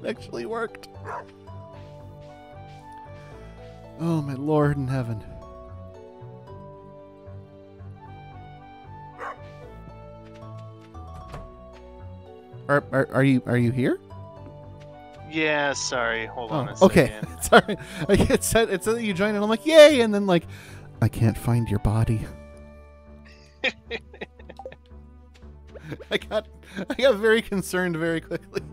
It actually worked. Oh, my Lord in heaven. Are you here? Yeah, sorry. Hold on a okay. second. Sorry. It said that you joined and I'm like, yay, and then like I can't find your body. I got very concerned very quickly.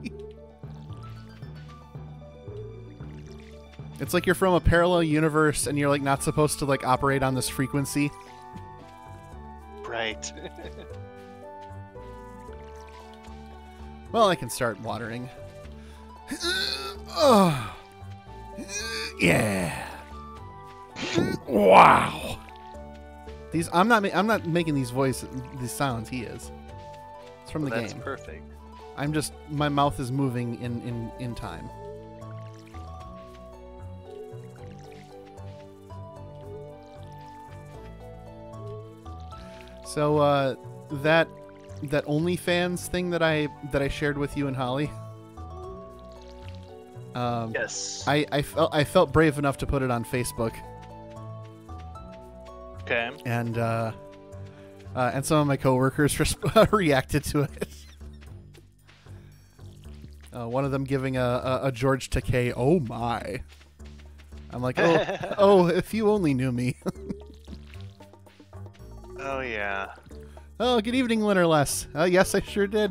It's like you're from a parallel universe and you're like not supposed to like operate on this frequency. Right. Well, I can start watering. Oh. Yeah. Wow. I'm not making these sounds. He is. It's from the game. That's perfect. I'm just my mouth is moving in time. So that OnlyFans thing that I shared with you and Holly. Yes. I felt brave enough to put it on Facebook. Okay. And some of my coworkers reacted to it. One of them giving a George Takei, oh my. I'm like, oh, if you only knew me. Oh, yeah. Oh, good evening, Winterless. Yes, I sure did.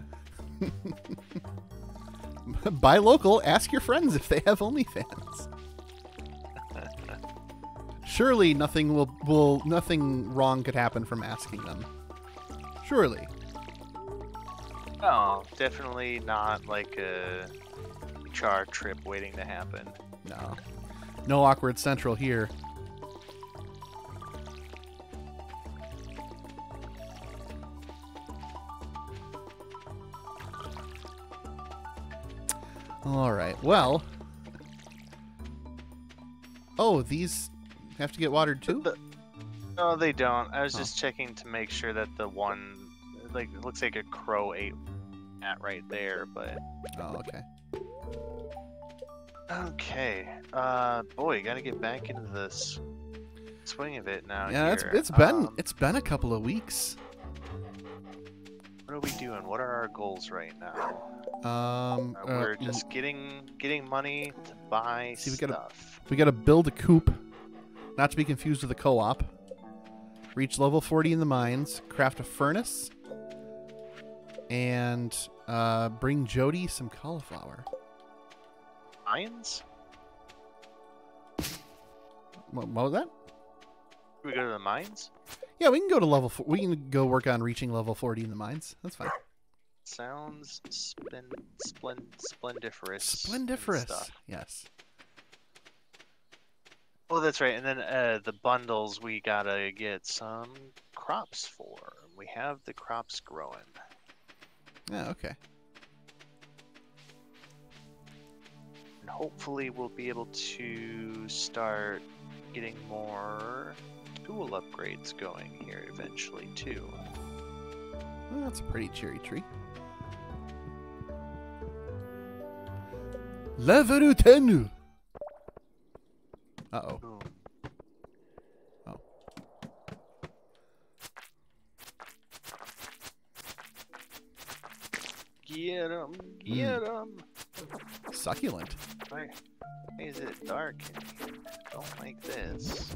Buy local, ask your friends if they have OnlyFans. Surely nothing nothing wrong could happen from asking them. Surely. Oh, definitely not like a HR trip waiting to happen. No. No awkward central here. All right. Well. Oh, these have to get watered too? No, they don't. I was just checking to make sure that the one, like, it looks like a crow ate that right there, but. Oh, okay. Okay. Boy, gotta get back into this swing of it now. Yeah, here. it's been a couple of weeks. What are we doing? What are our goals right now? We're just getting money to buy stuff. We gotta build a coop, not to be confused with a co-op. Reach level 40 in the mines, craft a furnace, and bring Jody some cauliflower. Mines? What was that? We go to the mines? Yeah, we can go to level. We can go work on reaching level 40 in the mines. That's fine. Sounds splendiferous. Splendiferous. Stuff. Yes. Oh, that's right. And then the bundles we gotta get some crops for. We have the crops growing. Yeah. Okay. And hopefully we'll be able to start getting more tool upgrades going here eventually too. Well, that's a pretty cherry tree. Level 10. Uh-oh. Ooh. Oh. Get 'em, get 'em. Succulent. Why is it dark in here? Don't like this.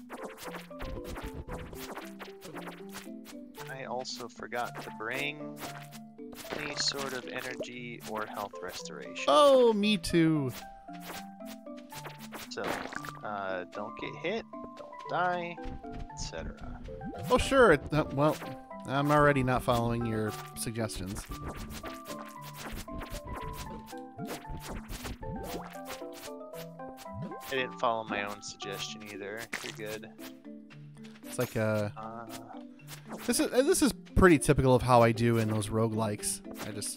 I also forgot to bring any sort of energy or health restoration. Oh, me too. So, don't get hit, don't die, etc. Oh, sure. Well, I'm already not following your suggestions. I didn't follow my own suggestion either. You're good. It's like this is pretty typical of how I do in those roguelikes. I just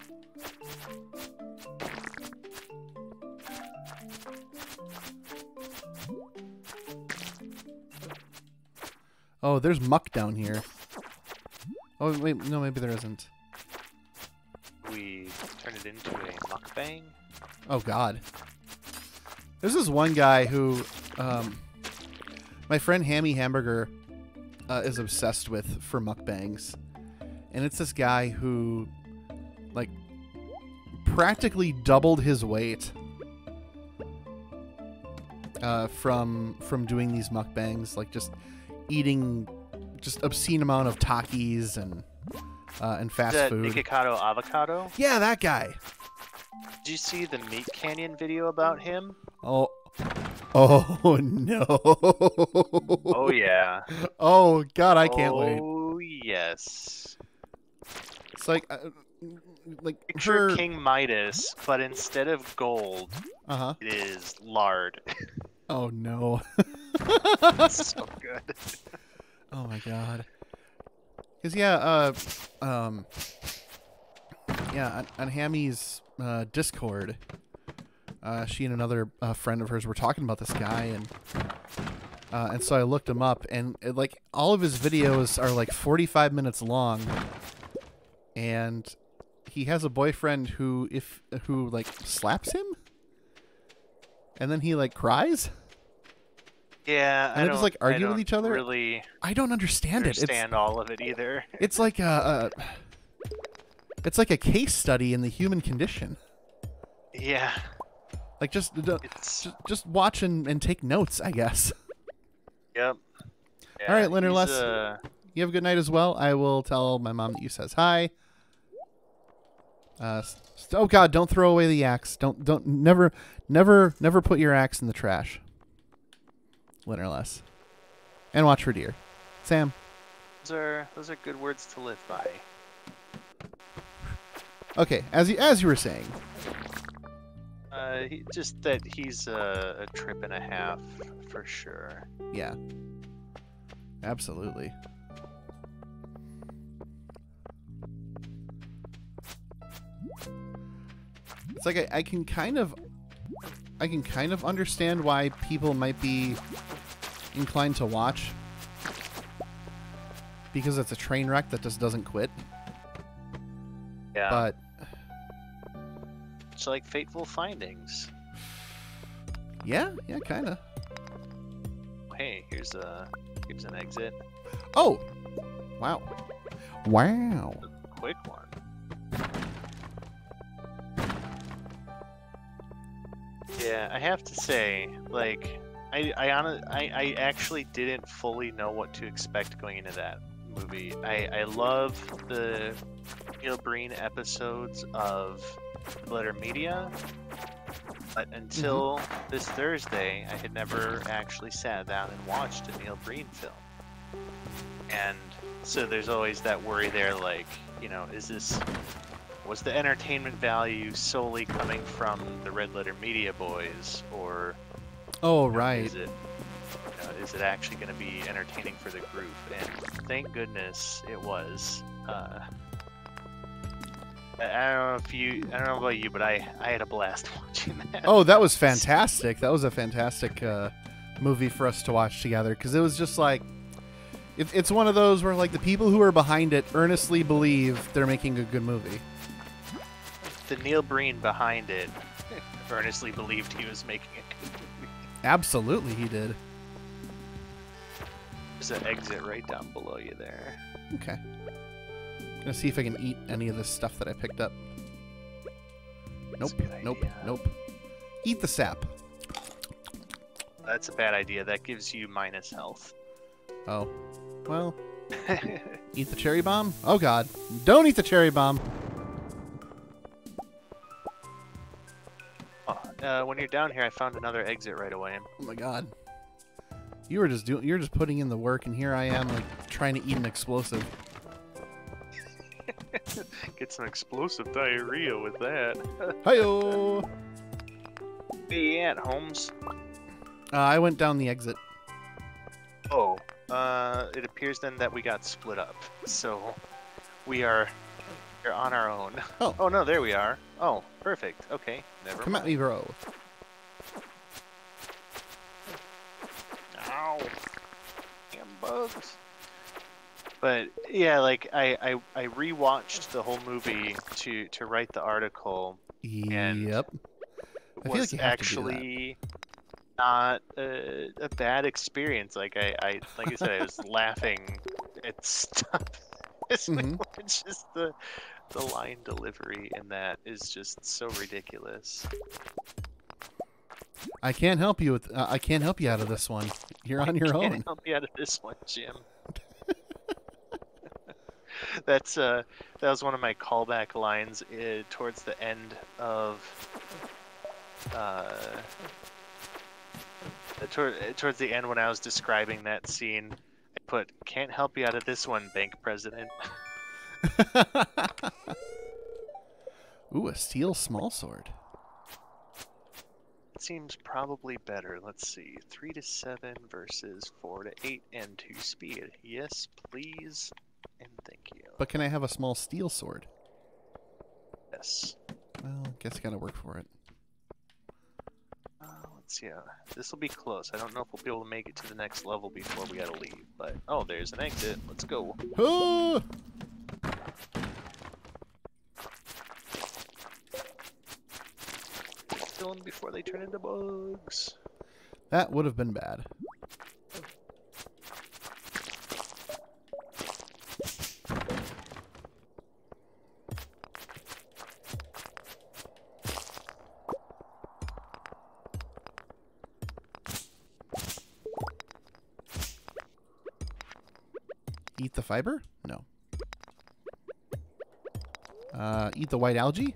Oh, there's muck down here. Oh wait, no, maybe there isn't. We turn it into a mukbang. Oh God. There's this one guy who, my friend Hammy Hamburger is obsessed with for mukbangs, and it's this guy who, like, practically doubled his weight from doing these mukbangs, like just eating just obscene amount of Takis and fast food. Nikocado Avocado? Yeah, that guy. Did you see the Meat Canyon video about him? Oh no. Oh yeah. Oh God, I can't wait. Oh yes. It's like Picture her. King Midas, but instead of gold, Uh-huh. it is lard. Oh no. It's so good. Oh my God. Cause yeah, on Hammy's Discord, she and another friend of hers were talking about this guy, and so I looked him up, and like all of his videos are like 45 minutes long, and he has a boyfriend who like slaps him, and then he like cries. Yeah, And they just like argue with each other. Really I don't understand it. understand all of it either. It's like it's like a case study in the human condition. Yeah. Like just It's watch and take notes, I guess. yep. Yeah, All right, Leonard, he's, you have a good night as well. I will tell my mom that you says hi. Oh God, don't throw away the axe. Never put your axe in the trash. Leonard less. And watch for deer. Sam. those are good words to live by. Okay, as you were saying. Just that he's a trip and a half for sure. Yeah. Absolutely. It's like I can kind of understand why people might be inclined to watch, because it's a train wreck that just doesn't quit. Yeah. But it's like Fateful Findings. yeah, kind of. Hey, here's an exit. Oh, wow. Quick one. Yeah, I have to say, like, I actually didn't fully know what to expect going into that movie. I love the Neil Breen episodes of Letter Media, but until this Thursday, I had never actually sat down and watched a Neil Breen film. And so there's always that worry there, like, you know, was the entertainment value solely coming from the Red Letter Media boys, or Oh, right. is it actually going to be entertaining for the group? And thank goodness it was. I don't know about you, but I had a blast watching that. Oh, that was fantastic. That was a fantastic movie for us to watch together, because it was just like, it's one of those where like the people who are behind it earnestly believe they're making a good movie. The Neil Breen behind it earnestly believed he was making a good movie. Absolutely, he did. There's an exit right down below you there. Okay. Gonna see if I can eat any of this stuff that I picked up. That's Nope, a good nope, idea. nope. Eat the sap. That's a bad idea. That gives you minus health. Oh. Well, eat the cherry bomb? Oh God. Don't eat the cherry bomb. When you're down here, I found another exit right away. Oh my God. You're just putting in the work, and here I am like trying to eat an explosive. Get some explosive diarrhea with that. Hi-yo! Where you at, Holmes? I went down the exit. Oh, it appears then that we got split up. So, we're on our own. Oh. Oh no, there we are. Oh, perfect. Okay, never Come at mind. me, bro. Ow. Damn bugs. But yeah, like I rewatched the whole movie to write the article, and Yep. it I feel like was you have to do that. actually not a bad experience. Like like I said, I was laughing at stuff. It's Hmm. just the line delivery in that is just so ridiculous. I can't help you with. I can't help you out of this one. You're on your Can't own. help you out of this one, Jim. That was one of my callback lines towards the end of uh, towards the end when I was describing that scene. I put, "Can't help you out of this one, bank president." Ooh, a steel small sword. It seems probably better. Let's see, 3 to 7 versus 4 to 8 and 2 speed. Yes, please, and thank you. But can I have a small steel sword? Yes. Well, guess I gotta work for it. Let's see. This will be close. I don't know if we'll be able to make it to the next level before we gotta leave. But oh, there's an exit. Let's go. Ah! Kill them before they turn into bugs. That would have been bad. Eat the fiber? No. Eat the white algae?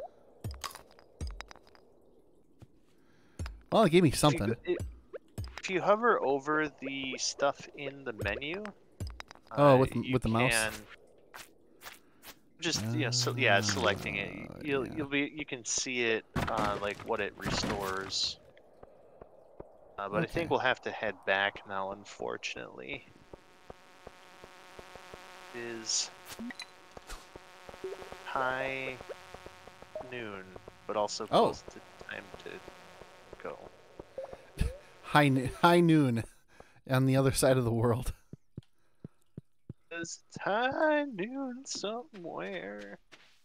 Well, it gave me something. If you hover over the stuff in the menu, Oh, with you the mouse. can just selecting it. You can see it like what it restores. But I think Okay. we'll have to head back now, unfortunately. It is high noon, but also close to time to go. High noon on the other side of the world. It's high noon somewhere.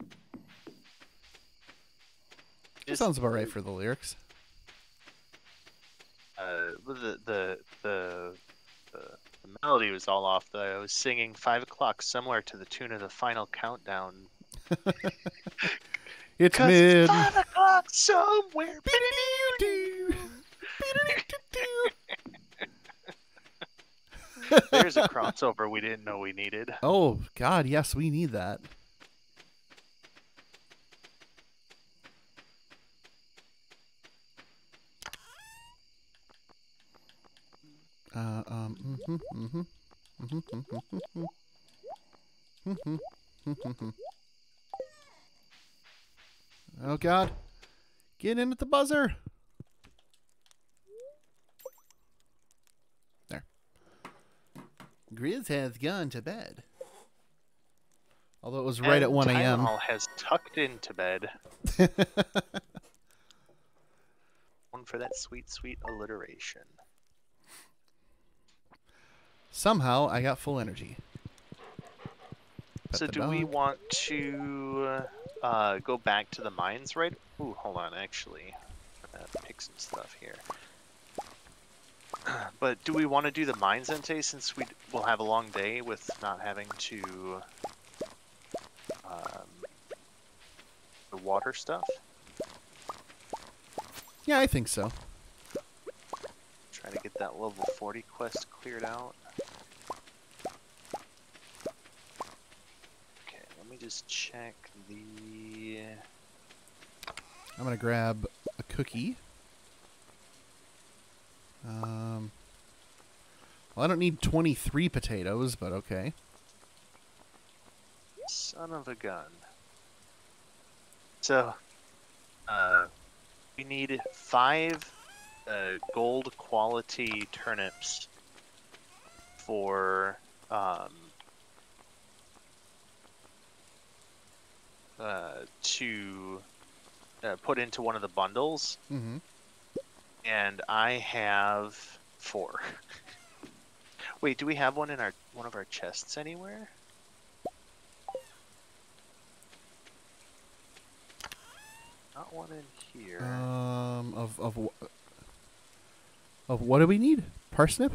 That sounds about right for the lyrics. The melody was all off. Though I was singing 5 o'clock somewhere to the tune of the Final Countdown. It's 'Cause mid. it's 5 o'clock somewhere. There's a crossover we didn't know we needed. Oh, God, yes, we need that. Oh, God. Get in at the buzzer. There. Grizz has gone to bed. Although it was right at 1 a.m. Tylenol has tucked into bed. One for that sweet, sweet alliteration. Somehow, I got full energy. So do we want to go back to the mines right? Ooh, hold on, actually. Pick some stuff here. But do we want to do the mines then today, since we'll have a long day with not having to the water stuff? Yeah, I think so. Try to get that level 40 quest cleared out. Okay, let me just check the... I'm going to grab a cookie. Well, I don't need 23 potatoes, but okay. Son of a gun. So, we need 5 gold quality turnips for to put into one of the bundles. Mm-hmm. And I have 4. Wait, do we have one in one of our chests anywhere? Not one in here. Of what do we need? Parsnip?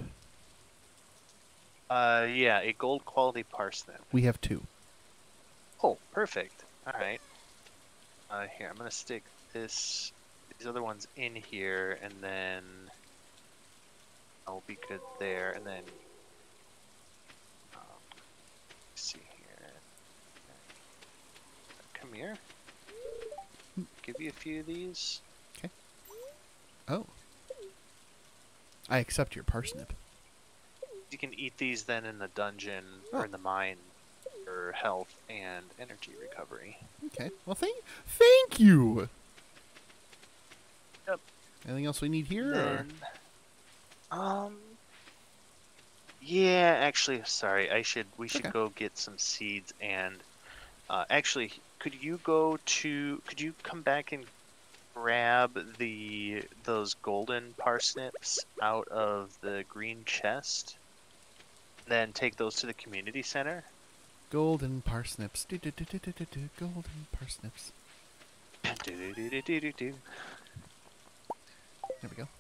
Yeah, a gold quality parsnip. We have 2. Oh, perfect. All right. Here, I'm gonna stick these other ones in here, and then I'll be good there. And then, let's see here. Come here. Give you a few of these. Okay. Oh. I accept your parsnip. You can eat these then in the dungeon or in the mine for health and energy recovery. Okay. Well, thank you. Yep. Anything else we need here? Then, yeah, actually, sorry. We should Okay. go get some seeds and actually, could you come back and grab those golden parsnips out of the green chest? Then take those to the community center. Golden parsnips. Golden parsnips. Do-do-do-do-do-do. There we go.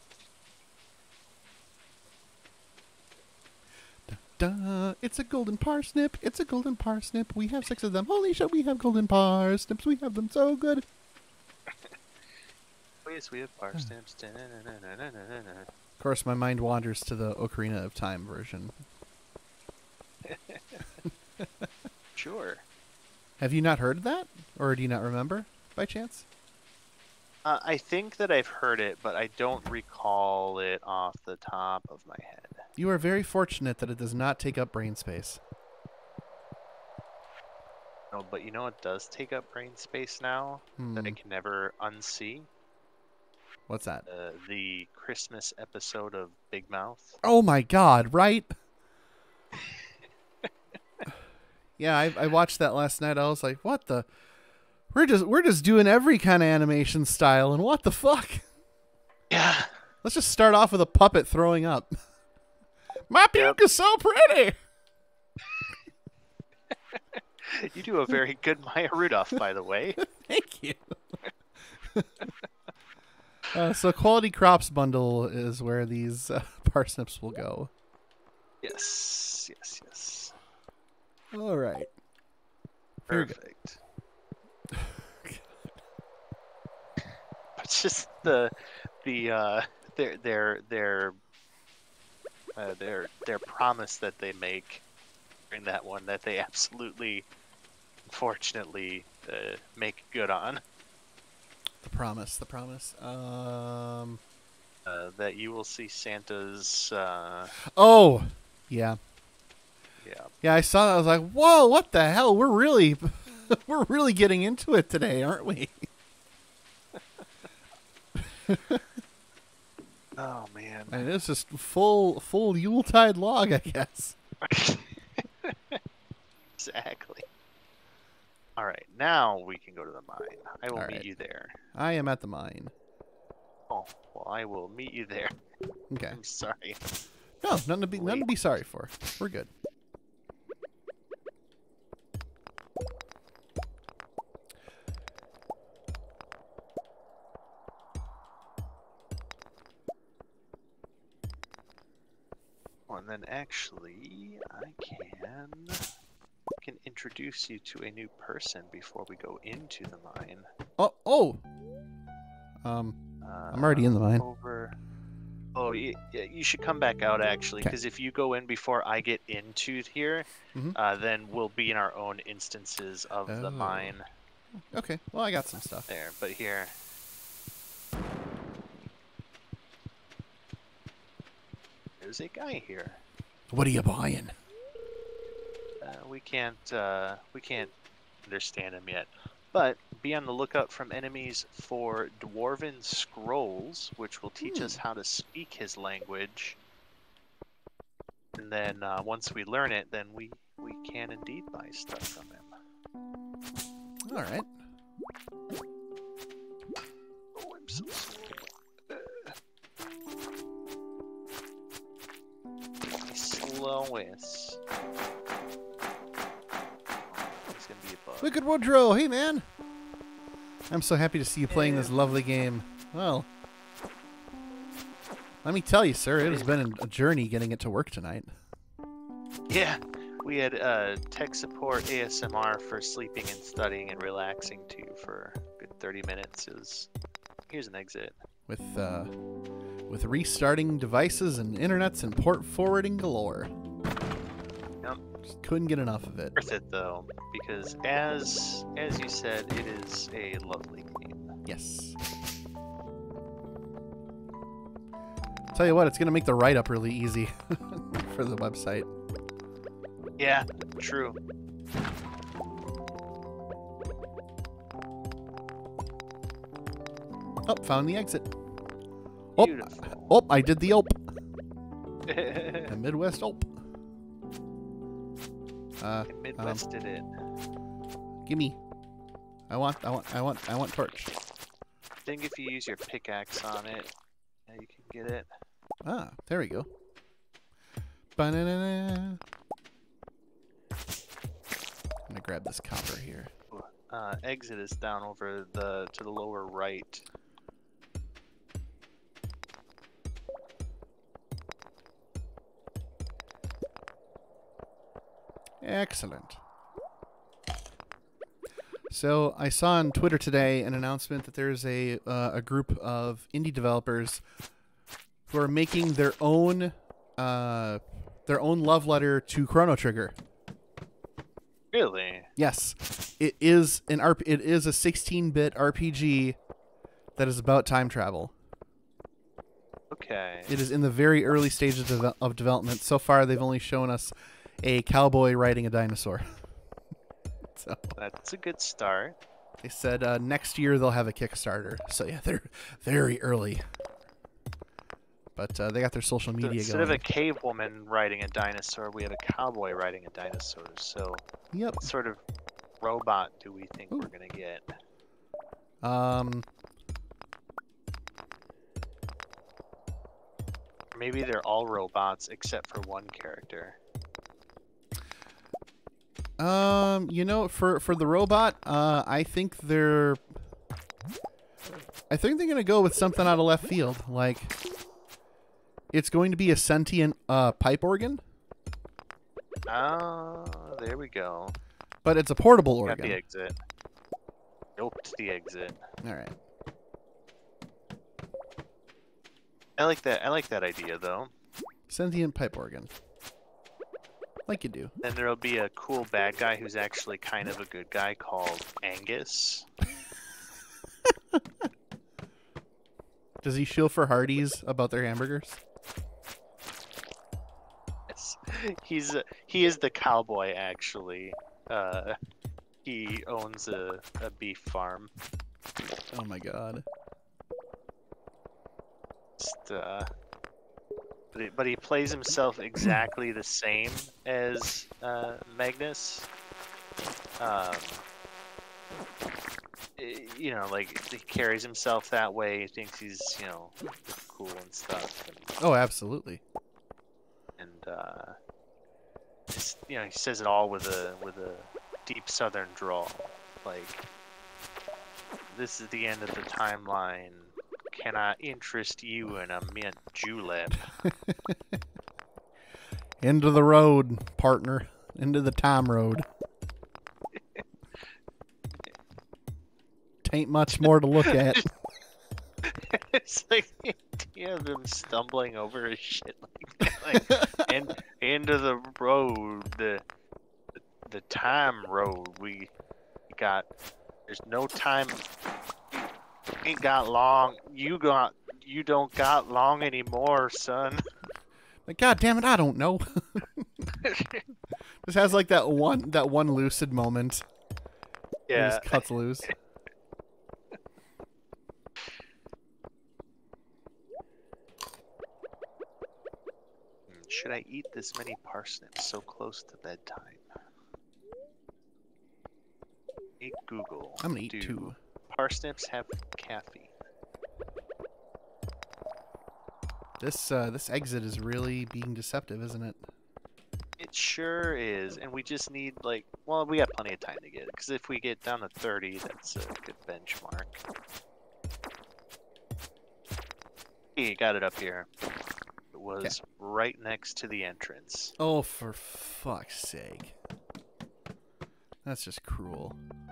Da, it's a golden parsnip. It's a golden parsnip. We have 6 of them. Holy shit, we have golden parsnips. We have them so good. Oh, yes, we have parsnips. Of course, my mind wanders to the Ocarina of Time version. Sure. Have you not heard that? Or do you not remember, by chance? I think that I've heard it, but I don't recall it off the top of my head. You are very fortunate that it does not take up brain space. No, but you know what does take up brain space now that I can never unsee? What's that? The Christmas episode of Big Mouth. Oh my god, right? Yeah, I watched that last night. I was like, what the? We're just doing every kind of animation style, and what the fuck? Yeah. Let's just start off with a puppet throwing up. My puke is so pretty! You do a very good Maya Rudolph, by the way. Thank you. So Quality Crops Bundle is where these parsnips will go. Yes, yes, yes. All right. Very good. Perfect. It's just their promise that they make in that one that they absolutely, unfortunately, make good on. The promise. That you will see Santa's. Oh, yeah. Yeah. Yeah, I saw that. I was like, whoa, what the hell? We're really getting into it today, aren't we? Oh man. And it's just full Yuletide log, I guess. Exactly. All right, now we can go to the mine. I will All meet right. you there. I am at the mine. Oh, well, I will meet you there. Okay. I'm sorry. No, nothing to be sorry for. We're good. Oh, and then actually, I can introduce you to a new person before we go into the mine. Oh. I'm already in the mine. Oh, you should come back out actually, Okay. because if you go in before I get into here, then we'll be in our own instances of the mine. Okay. Well, I got some stuff. There, but here. There's a guy here. What are you buying? We can't understand him yet. But be on the lookout from enemies for Dwarven scrolls, which will teach us how to speak his language. And then once we learn it, then we can indeed buy stuff from him. All right. Oh, I'm so slow. Slow. Look at Woodrow. Hey, man. I'm so happy to see you playing this lovely game. Well, let me tell you, sir, it has been a journey getting it to work tonight. Yeah, we had tech support ASMR for sleeping and studying and relaxing to you for a good 30 minutes. Here's an exit. With restarting devices and internets and port forwarding galore. Yep. Just couldn't get enough of it. Worth it though, because as you said, it is a lovely game. Yes. Tell you what, it's gonna make the write-up really easy for the website. Yeah, true. Oh, found the exit. Oh, Beautiful. oh, I did the op. The Midwest op. Midwest did it. Gimme. I want torch. I think if you use your pickaxe on it, yeah, you can get it. Ah, there we go. Ba-na-na-na. I'm gonna grab this copper here. Exit is down over to the lower right. Excellent. So I saw on Twitter today an announcement that there's a group of indie developers who are making their own love letter to Chrono Trigger. Really? Yes, it is a 16-bit RPG that is about time travel. Okay. It is in the very early stages of development. So far, they've only shown us a cowboy riding a dinosaur. So That's a good start. they said next year they'll have a Kickstarter. So yeah, they're very early. But they got their social media Instead going. of a cave woman riding a dinosaur, we have a cowboy riding a dinosaur. So Yep. what sort of robot do we think we're gonna get? Maybe they're all robots except for one character. You know, for the robot, I think they're gonna go with something out of left field. Like, it's going to be a sentient pipe organ, Oh, there we go. but it's a portable Got the organ. exit. Nope, the exit. All right. I like that. I like that idea though. Sentient pipe organ. Like you do. Then there'll be a cool bad guy who's actually kind of a good guy called Angus. Does he shill for Hardee's about their hamburgers? Yes. He is the cowboy actually. He owns a beef farm. Oh my god. Just, but he plays himself exactly the same as Magnus. You know, like he carries himself that way. He thinks he's, you know, cool and stuff. Oh, absolutely. And just, you know, he says it all with a deep Southern drawl. Like, this is the end of the timeline. Can I interest you in a mint julep? Into the road, partner. Into the time road. Tain't much more to look at. It's like the idea of him stumbling over his shit like that. Like, and into the road, the time road. We got. There's no time. Ain't got long. You don't got long anymore, son. Like, God damn it, I don't know. Just has like that one lucid moment. He Yeah. just cuts loose. Should I eat this many parsnips so close to bedtime? Hey Google. I'm gonna eat do 2. Parsnips have caffeine? This exit is really being deceptive, isn't it? It sure is, and we just need like, well, we got plenty of time to get it, because if we get down to 30, that's a good benchmark. You got it up here. It was right next to the entrance. Oh, for fuck's sake. That's just cruel.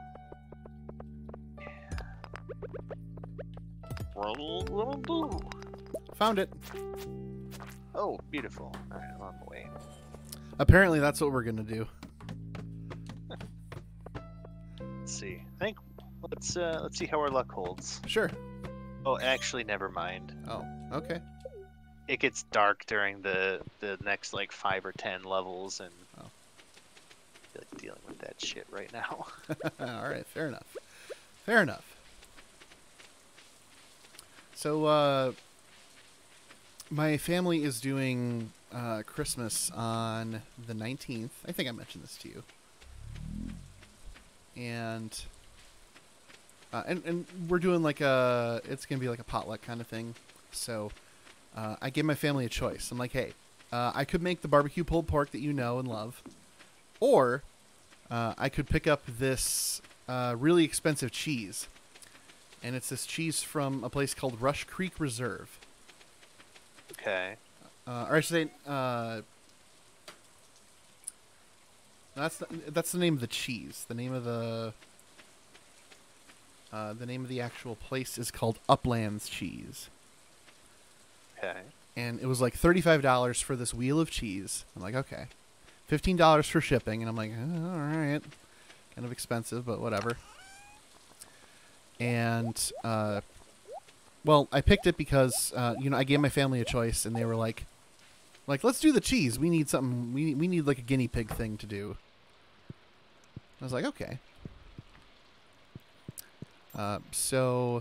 Found it. Oh, beautiful. Alright, I'm on the way. Apparently that's what we're gonna do. Let's see. I think let's see how our luck holds. Sure. Oh, actually, never mind. Oh, okay. It gets dark during the next like 5 or 10 levels, and Oh. I feel like dealing with that shit right now. All right, fair enough. Fair enough. So, my family is doing Christmas on the 19th. I think I mentioned this to you. And we're doing like it's gonna be like a potluck kind of thing. So, I gave my family a choice. I'm like, hey, I could make the barbecue pulled pork that you know and love, or I could pick up this really expensive cheese. And it's this cheese from a place called Rush Creek Reserve. Okay. Or I should say, that's the name of the cheese. The name of the actual place is called Uplands Cheese. Okay. And it was like $35 for this wheel of cheese. I'm like, okay. $15 for shipping, and I'm like, all right, kind of expensive, but whatever. And well, I picked it because I gave my family a choice, and they were like, let's do the cheese. We need something. We need like a guinea pig thing to do. I was like, okay. So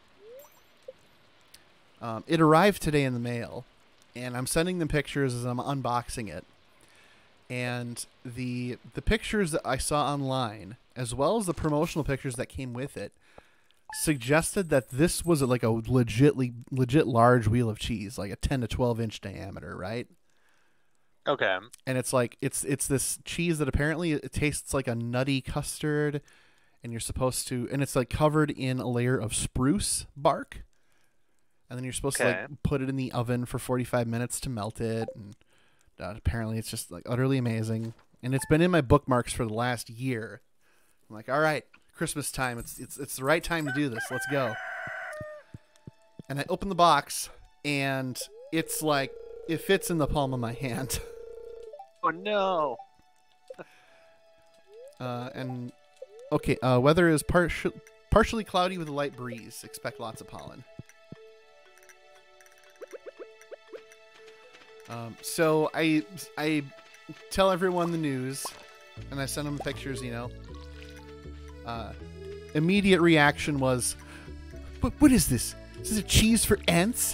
it arrived today in the mail, and I'm sending them pictures as I'm unboxing it. And the pictures that I saw online, as well as the promotional pictures that came with it, suggested that this was like a legit large wheel of cheese, like a 10 to 12 inch diameter, right? Okay. And it's like it's this cheese that apparently it tastes like a nutty custard, and you're supposed to, and it's like covered in a layer of spruce bark, and then you're supposed to like put it in the oven for 45 minutes to melt it, and apparently it's just like utterly amazing, and it's been in my bookmarks for the last year. I'm like, all right, Christmas time, it's the right time to do this. Let's go. And I open the box, and it's like it fits in the palm of my hand. Oh no. And okay, weather is partially cloudy with a light breeze. Expect lots of pollen. So I tell everyone the news, and I send them pictures. Immediate reaction was, "What is this? Is this a cheese for ants?"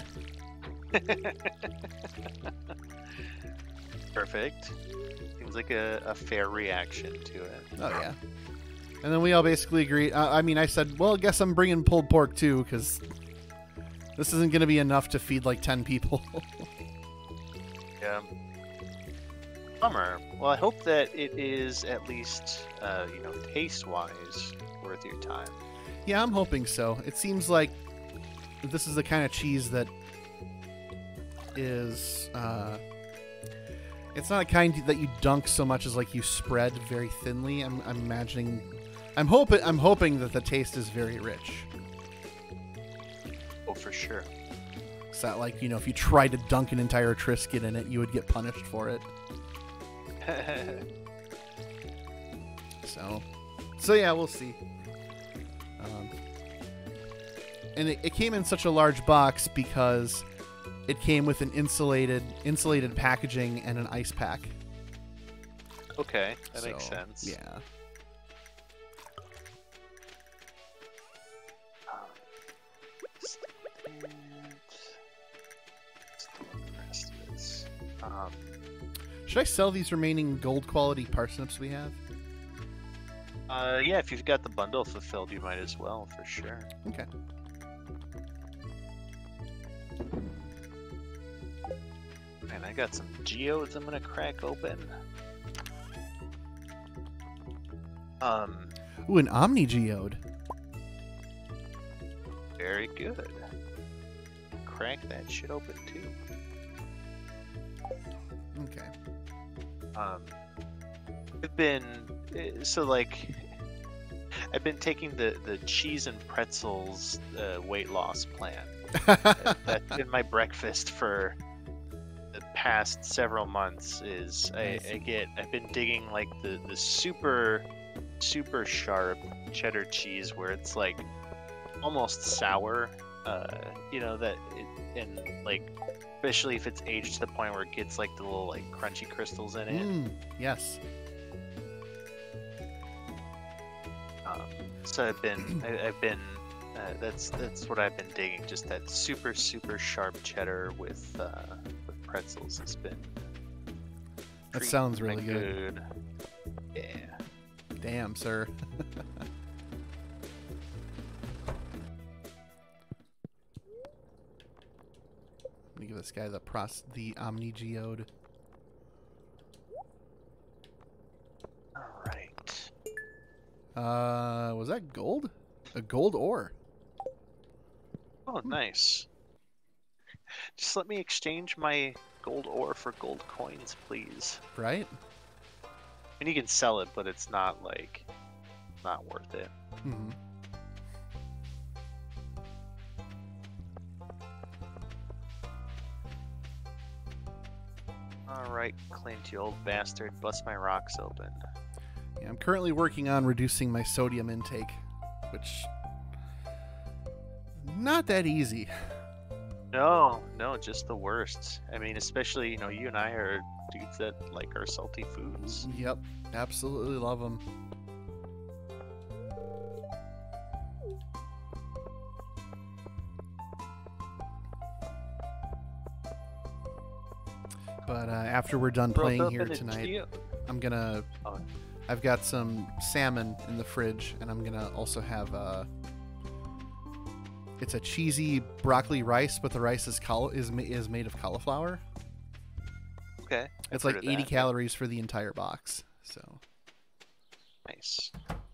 Perfect. Seems like a fair reaction to it. Oh yeah. And then we all basically agreed. I said, well, I guess I'm bringing pulled pork too, because this isn't going to be enough to feed like 10 people. Yeah. Bummer. Well, I hope that it is at least, taste-wise worth your time. Yeah, I'm hoping so. It seems like this is the kind of cheese that is, it's not a kind that you dunk so much as like you spread very thinly. I'm hoping that the taste is very rich. Oh, for sure. It's not like, if you tried to dunk an entire Triscuit in it, you would get punished for it. So yeah, we'll see. And it came in such a large box because it came with an insulated packaging and an ice pack. Okay, that makes sense. Yeah. Should I sell these remaining gold quality parsnips we have? Yeah, if you've got the bundle fulfilled, you might as well, for sure. Okay. And I got some geodes I'm gonna crack open. Ooh, an Omni Geode. Very good. Crack that shit open too. Okay. I've been so like I've been taking the cheese and pretzels weight loss plan. That's been my breakfast for the past several months. Is I've been digging like the super sharp cheddar cheese where it's like almost sour. And like especially if it's aged to the point where it gets like the little like crunchy crystals in it. Yes. So I've been that's what I've been digging. Just that super sharp cheddar with pretzels has been. That sounds really good. Yeah. Damn, sir. Let me give this guy the Omni Geode. All right. Was that gold? A gold ore. Oh, nice. Just let me exchange my gold ore for gold coins, please. Right? And you can sell it, but it's not like not worth it. Mm-hmm. All right, Clint, you old bastard, bust my rocks open. Yeah, I'm currently working on reducing my sodium intake, which not that easy. No, just the worst. I mean, especially, you and I are dudes that like our salty foods. Yep, absolutely love them. But after we're done playing here tonight, I'm gonna... I've got some salmon in the fridge, and I'm gonna also have it's a cheesy broccoli rice, but the rice is made of cauliflower. Okay. It's like 80 calories for the entire box. So nice.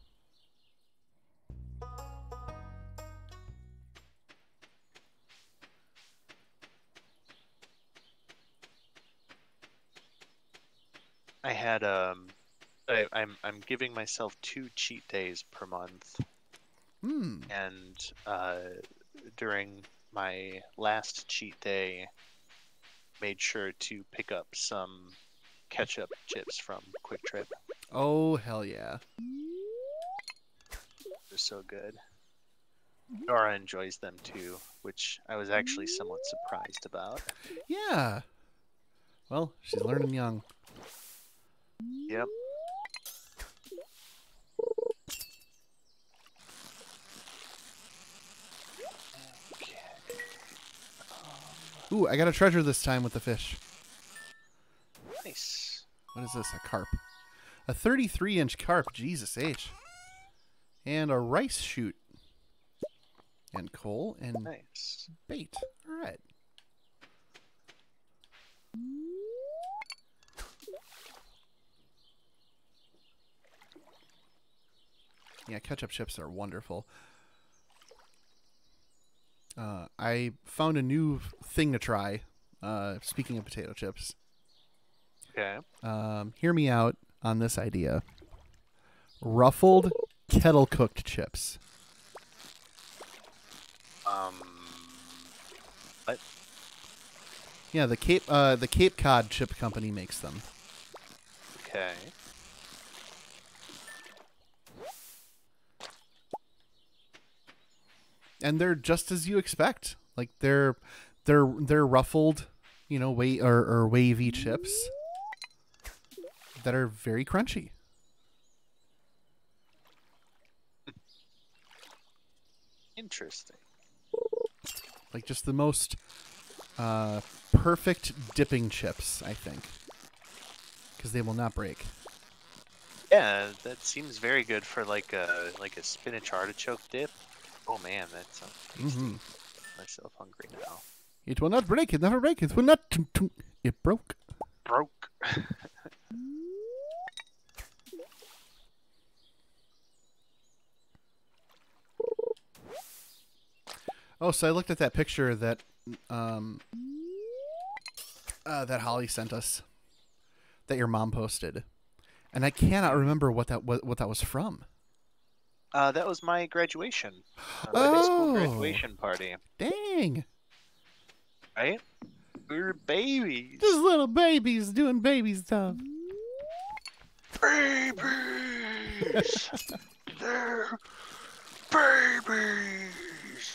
I had I'm giving myself 2 cheat days per month. And during my last cheat day, made sure to pick up some ketchup chips from Quick Trip. Oh, hell yeah. They're so good. Dora enjoys them too, which I was actually somewhat surprised about. Yeah. Well, she's learning young. Yep. Ooh, I got a treasure this time with the fish. Nice. What is this? A carp. A 33-inch carp. Jesus H. And a rice shoot. And coal and nice. Bait. All right. Yeah, ketchup chips are wonderful. I found a new thing to try. Speaking of potato chips. Okay. Hear me out on this idea. Ruffled kettle cooked chips. What? Yeah, the Cape Cod Chip Company makes them. Okay. And they're just as you expect. Like they're ruffled, or wavy chips that are very crunchy. Interesting. Like just the most perfect dipping chips, I think, because they will not break. Yeah, that seems very good for like a spinach artichoke dip. Oh man, that sounds tasty. Myself hungry now. It will not break. It never break. It will not. It broke. Broke. Oh, so I looked at that picture that that Holly sent us, that your mom posted, and I cannot remember what that was from. That was my graduation. My high school Oh, graduation party. dang! Right? We were babies. Just little babies doing baby stuff. Babies! They're babies!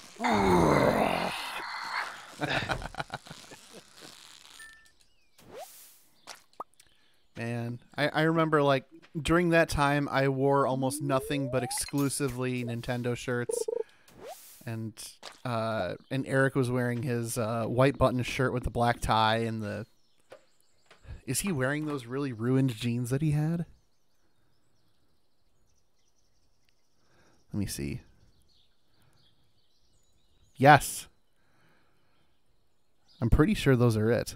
Man, I remember like during that time I wore almost nothing but exclusively Nintendo shirts, and Eric was wearing his white button shirt with the black tie and the. Is he wearing those really ruined jeans that he had? Let me see. Yes. I'm pretty sure those are it.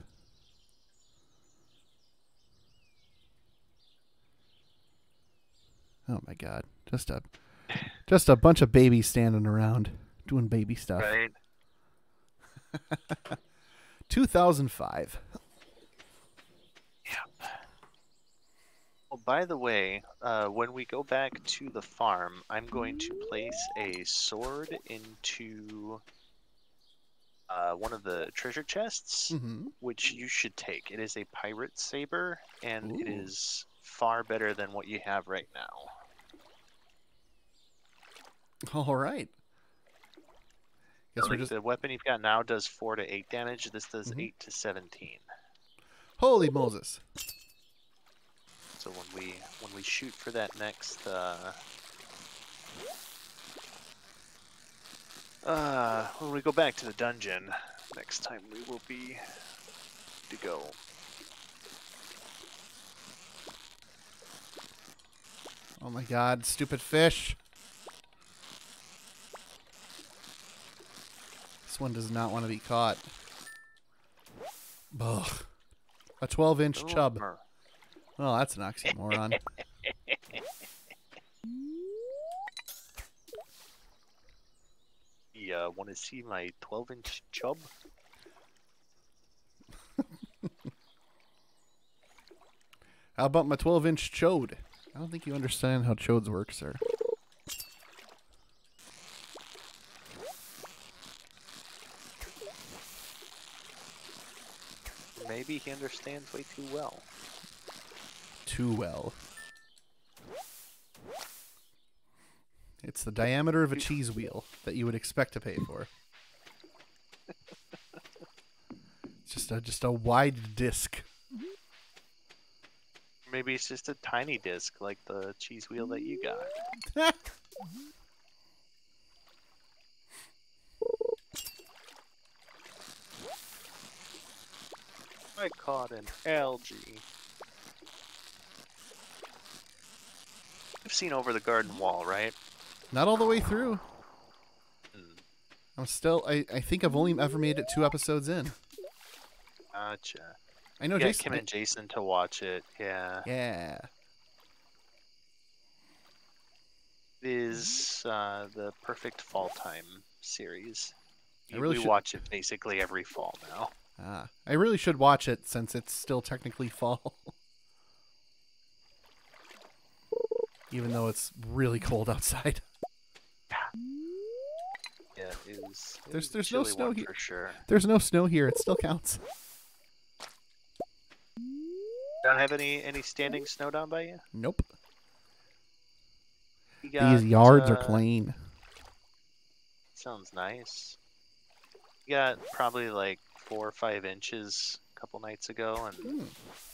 Oh my god. Just a bunch of babies standing around doing baby stuff. Right? 2005. Yep. Oh, by the way, when we go back to the farm, I'm going to place a sword into one of the treasure chests, Mm-hmm. which you should take. It is a pirate saber, and it Ooh. is far better than what you have right now. All right. Guess we're Like just the weapon you've got now does 4 to 8 damage. This does Mhm. 8 to 17. Holy Moses. So when we shoot for that next when we go back to the dungeon next time, we will be to go. Oh my god, stupid fish. This one does not want to be caught. Ugh. A 12-inch chub. Boomer. Oh, that's an oxymoron. You want to see my 12-inch chub? How about my 12-inch chode? I don't think you understand how chodes work, sir. Maybe he understands way too well. Too well. It's the diameter of a cheese wheel that you would expect to pay for. It's just a wide disc. Maybe it's just a tiny disc like the cheese wheel that you got. I caught an algae. You've seen Over the Garden Wall, right? Not all the way through. Hmm. I'm still. I think I've only ever made it 2 episodes in. Gotcha. I know Yeah, Jason. Kim and Jason to watch it. Yeah. Yeah. It is the perfect fall time series. I really we should- watch it basically every fall now. I really should watch it since it's still technically fall. Even though it's really cold outside. Yeah, it is. it There's- is a there's no chilly snow one here. for sure. There's no snow here. It still counts. Don't have any standing snow down by you? Nope. You got, These yards are clean. Sounds nice. You got probably like 4 or 5 inches a couple nights ago, and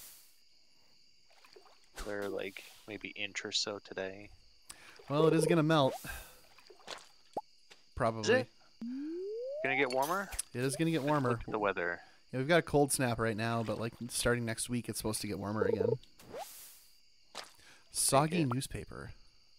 they're like maybe inch or so today. Well, it is gonna melt. Is Probably. it? Gonna get warmer? It is gonna get warmer. Look at the weather. Yeah, we've got a cold snap right now, but like starting next week, it's supposed to get warmer again. Soggy good. newspaper.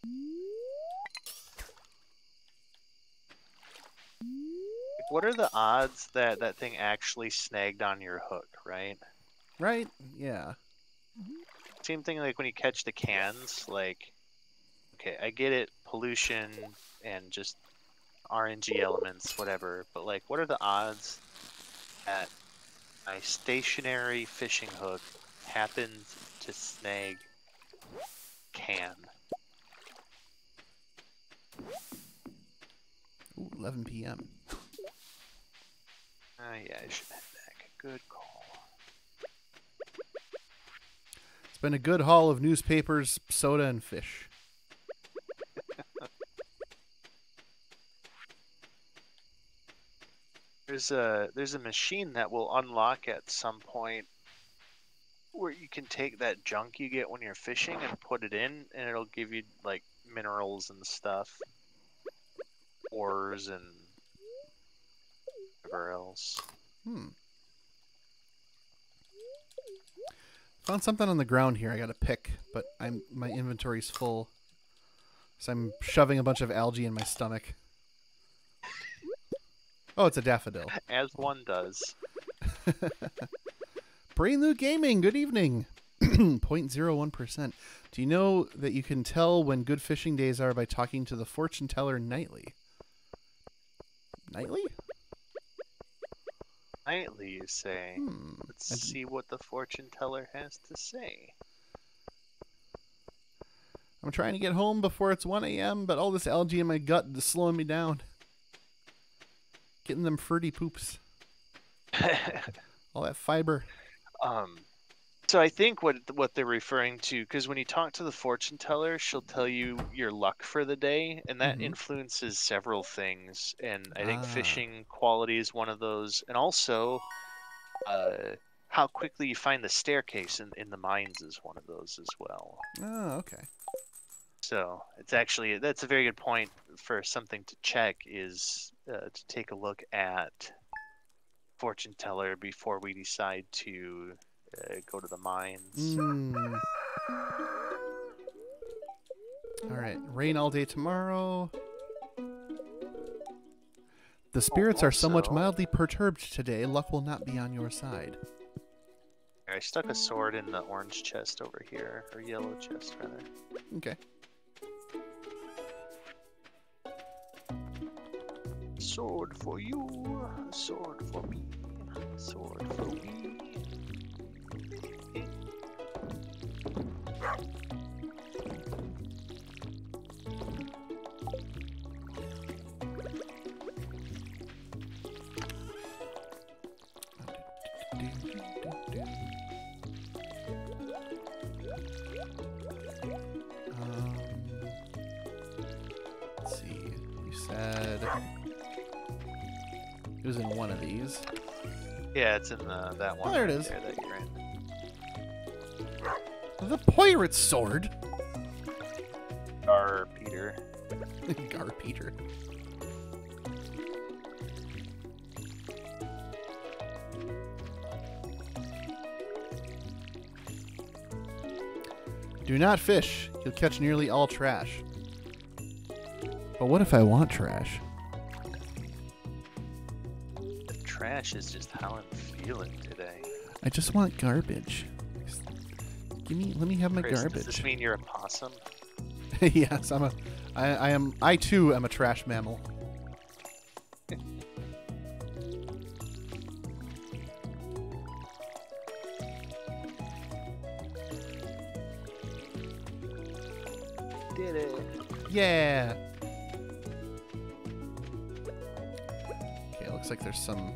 What are the odds that that thing actually snagged on your hook, right? Right? Yeah. Same thing like when you catch the cans, like, okay, I get it, pollution and just RNG elements, whatever. But like, what are the odds that my stationary fishing hook happened to snag can? Ooh, 11 p.m. Yeah, I should head back. Good call. It's been a good haul of newspapers, soda, and fish. There's a machine that will unlock at some point where you can take that junk you get when you're fishing and put it in, and it'll give you like minerals and stuff, ores and whatever else. Found something on the ground here I gotta pick, but my inventory's full. So I'm shoving a bunch of algae in my stomach. Oh, it's a daffodil. As one does. Brainlu Gaming, good evening. 0.01%. Do you know that you can tell when good fishing days are by talking to the fortune teller nightly? Nightly? Nightly, you say? Let's see what the fortune teller has to say. I'm trying to get home before it's 1 a.m., but all this algae in my gut is slowing me down. Getting them fruity poops. All that fiber. So I think what they're referring to, because when you talk to the fortune teller, she'll tell you your luck for the day, and that influences several things. And I think fishing quality is one of those, and also how quickly you find the staircase in the mines is one of those as well. Oh, okay. So that's a very good point for something to check is to take a look at fortune teller before we decide to go to the mines. All right, rain all day tomorrow. The spirits are somewhat mildly perturbed today. Luck will not be on your side. I stuck a sword in the orange chest over here, or yellow chest rather. Okay. Sword for you, sword for me, sword for me. Let's see. You said it was in one of these. Yeah, it's in that one. Oh, there it is. There that you're in. The pirate sword. Gar Peter. Gar Peter. Do not fish. You'll catch nearly all trash. But what if I want trash? The trash is just how I'm feeling today. I just want garbage. Let me have my Chris, garbage. Does this mean you're a possum? Yes, I too am a trash mammal. Did it. Yeah. Okay, looks like there's some.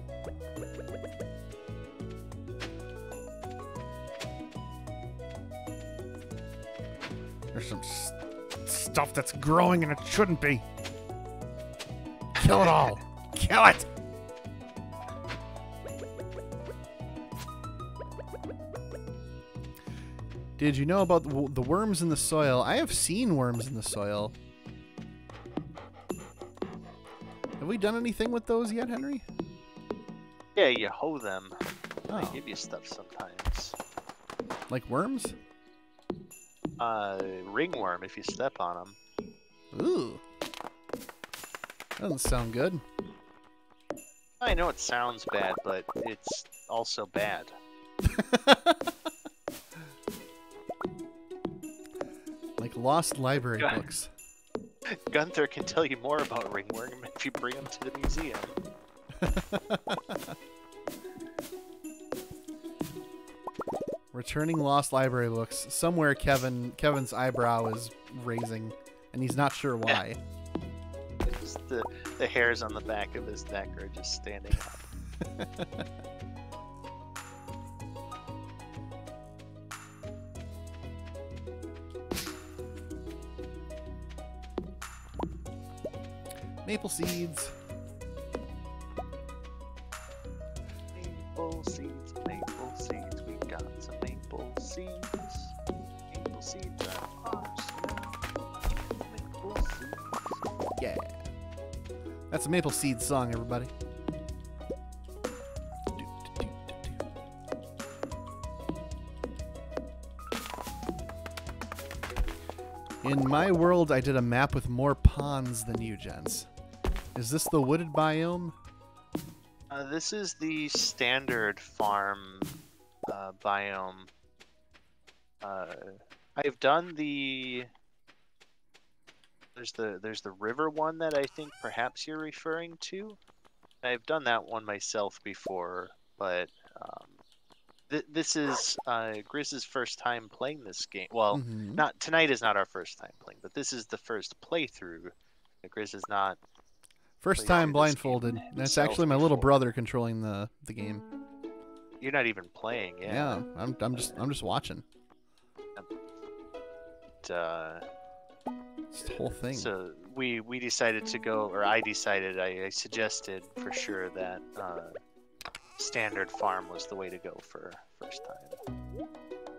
There's some stuff that's growing and it shouldn't be. Kill it all. Kill it. Did you know about the worms in the soil? I have seen worms in the soil. Have we done anything with those yet, Henry? Yeah, you hoe them. Oh. They give you stuff sometimes. Like worms? Ringworm if you step on them. Ooh. Doesn't sound good. I know it sounds bad, but it's also bad. Like lost library books. Gunther can tell you more about ringworm if you bring him to the museum. Returning lost library books. Somewhere Kevin's eyebrow is raising, and he's not sure why. Just the hairs on the back of his neck are just standing up. Maple seeds. Maple seeds, maple seeds. We got some maple seeds. Maple seeds are ours now. Maple seeds. Yeah. That's a maple seed song, everybody. In my world, I did a map with more ponds than you, gents. Is this the wooded biome? This is the standard farm biome. I've done the. There's the river one that I think perhaps you're referring to. I've done that one myself before, but this is Grizz's first time playing this game. Well, not tonight is not our first time playing, but this is the first playthrough. Grizz is not. First time blindfolded. That's actually my little brother controlling the game. You're not even playing, yeah. Yeah, I'm just watching. It's the whole thing. So we decided to go, or I decided, I suggested for sure that standard farm was the way to go for first time.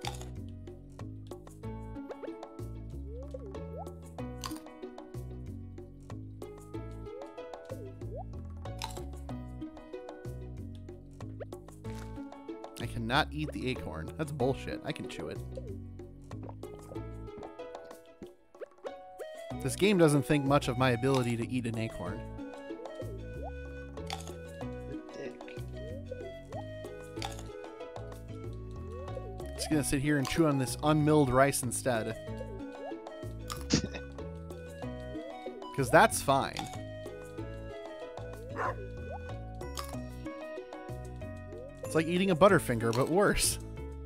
I cannot eat the acorn. That's bullshit. I can chew it. This game doesn't think much of my ability to eat an acorn. Just gonna sit here and chew on this unmilled rice instead. Because that's fine. It's like eating a Butterfinger, but worse.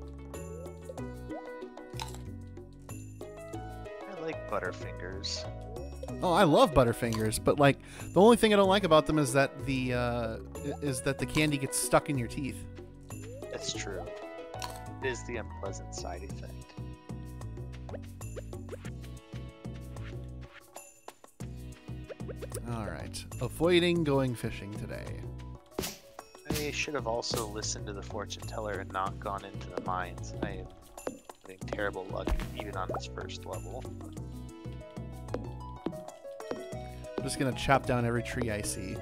I like Butterfingers. Oh, I love Butterfingers, but like the only thing I don't like about them is that the candy gets stuck in your teeth. That's true. It is the unpleasant side effect. All right, avoiding going fishing today. I should have also listened to the fortune teller and not gone into the mines. I am having terrible luck even on this first level. I'm just gonna chop down every tree I see.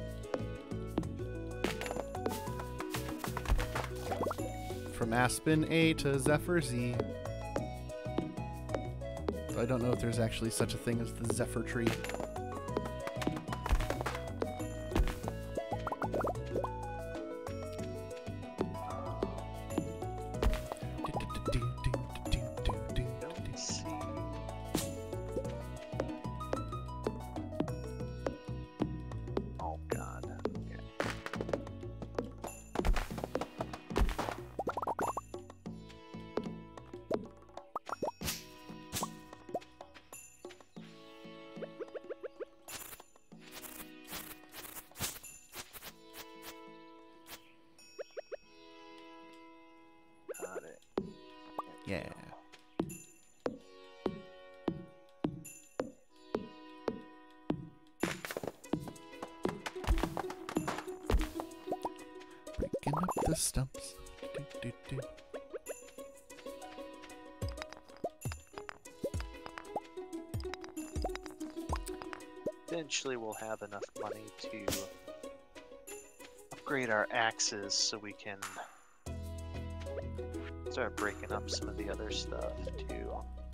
From Aspen A to Zephyr Z. So I don't know if there's actually such a thing as the Zephyr tree. Yeah. Breaking up the stumps. Do, do, do. Eventually we'll have enough money to upgrade our axes so we can start breaking up some of the other stuff too.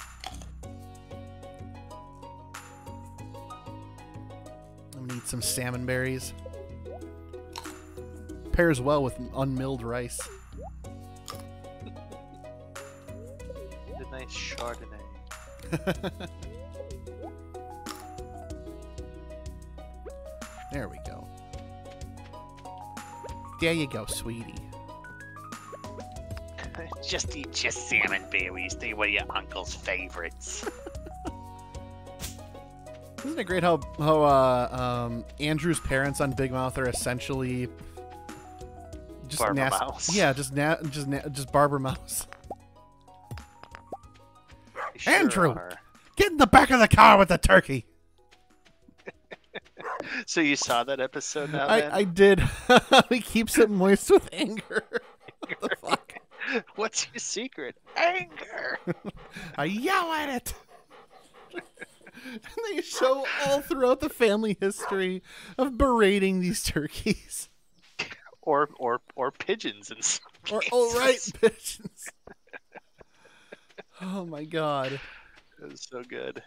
I'm gonna eat some salmon berries. Pairs well with unmilled rice. A nice Chardonnay. There we go. There you go, sweetie. Just eat your salmon berries. They were your uncle's favorites. Isn't it great how Andrew's parents on Big Mouth are essentially just Barbara Mouse. Yeah, just Barbara Mouse. They sure Andrew, are. get in the back of the car with the turkey. So you saw that episode now? I did. He keeps it moist with anger. What the fuck? What's your secret? Anger. I yell at it. And they show all throughout the family history of berating these turkeys. Or pigeons in some cases. Oh, right, pigeons. Oh my god. It was so good.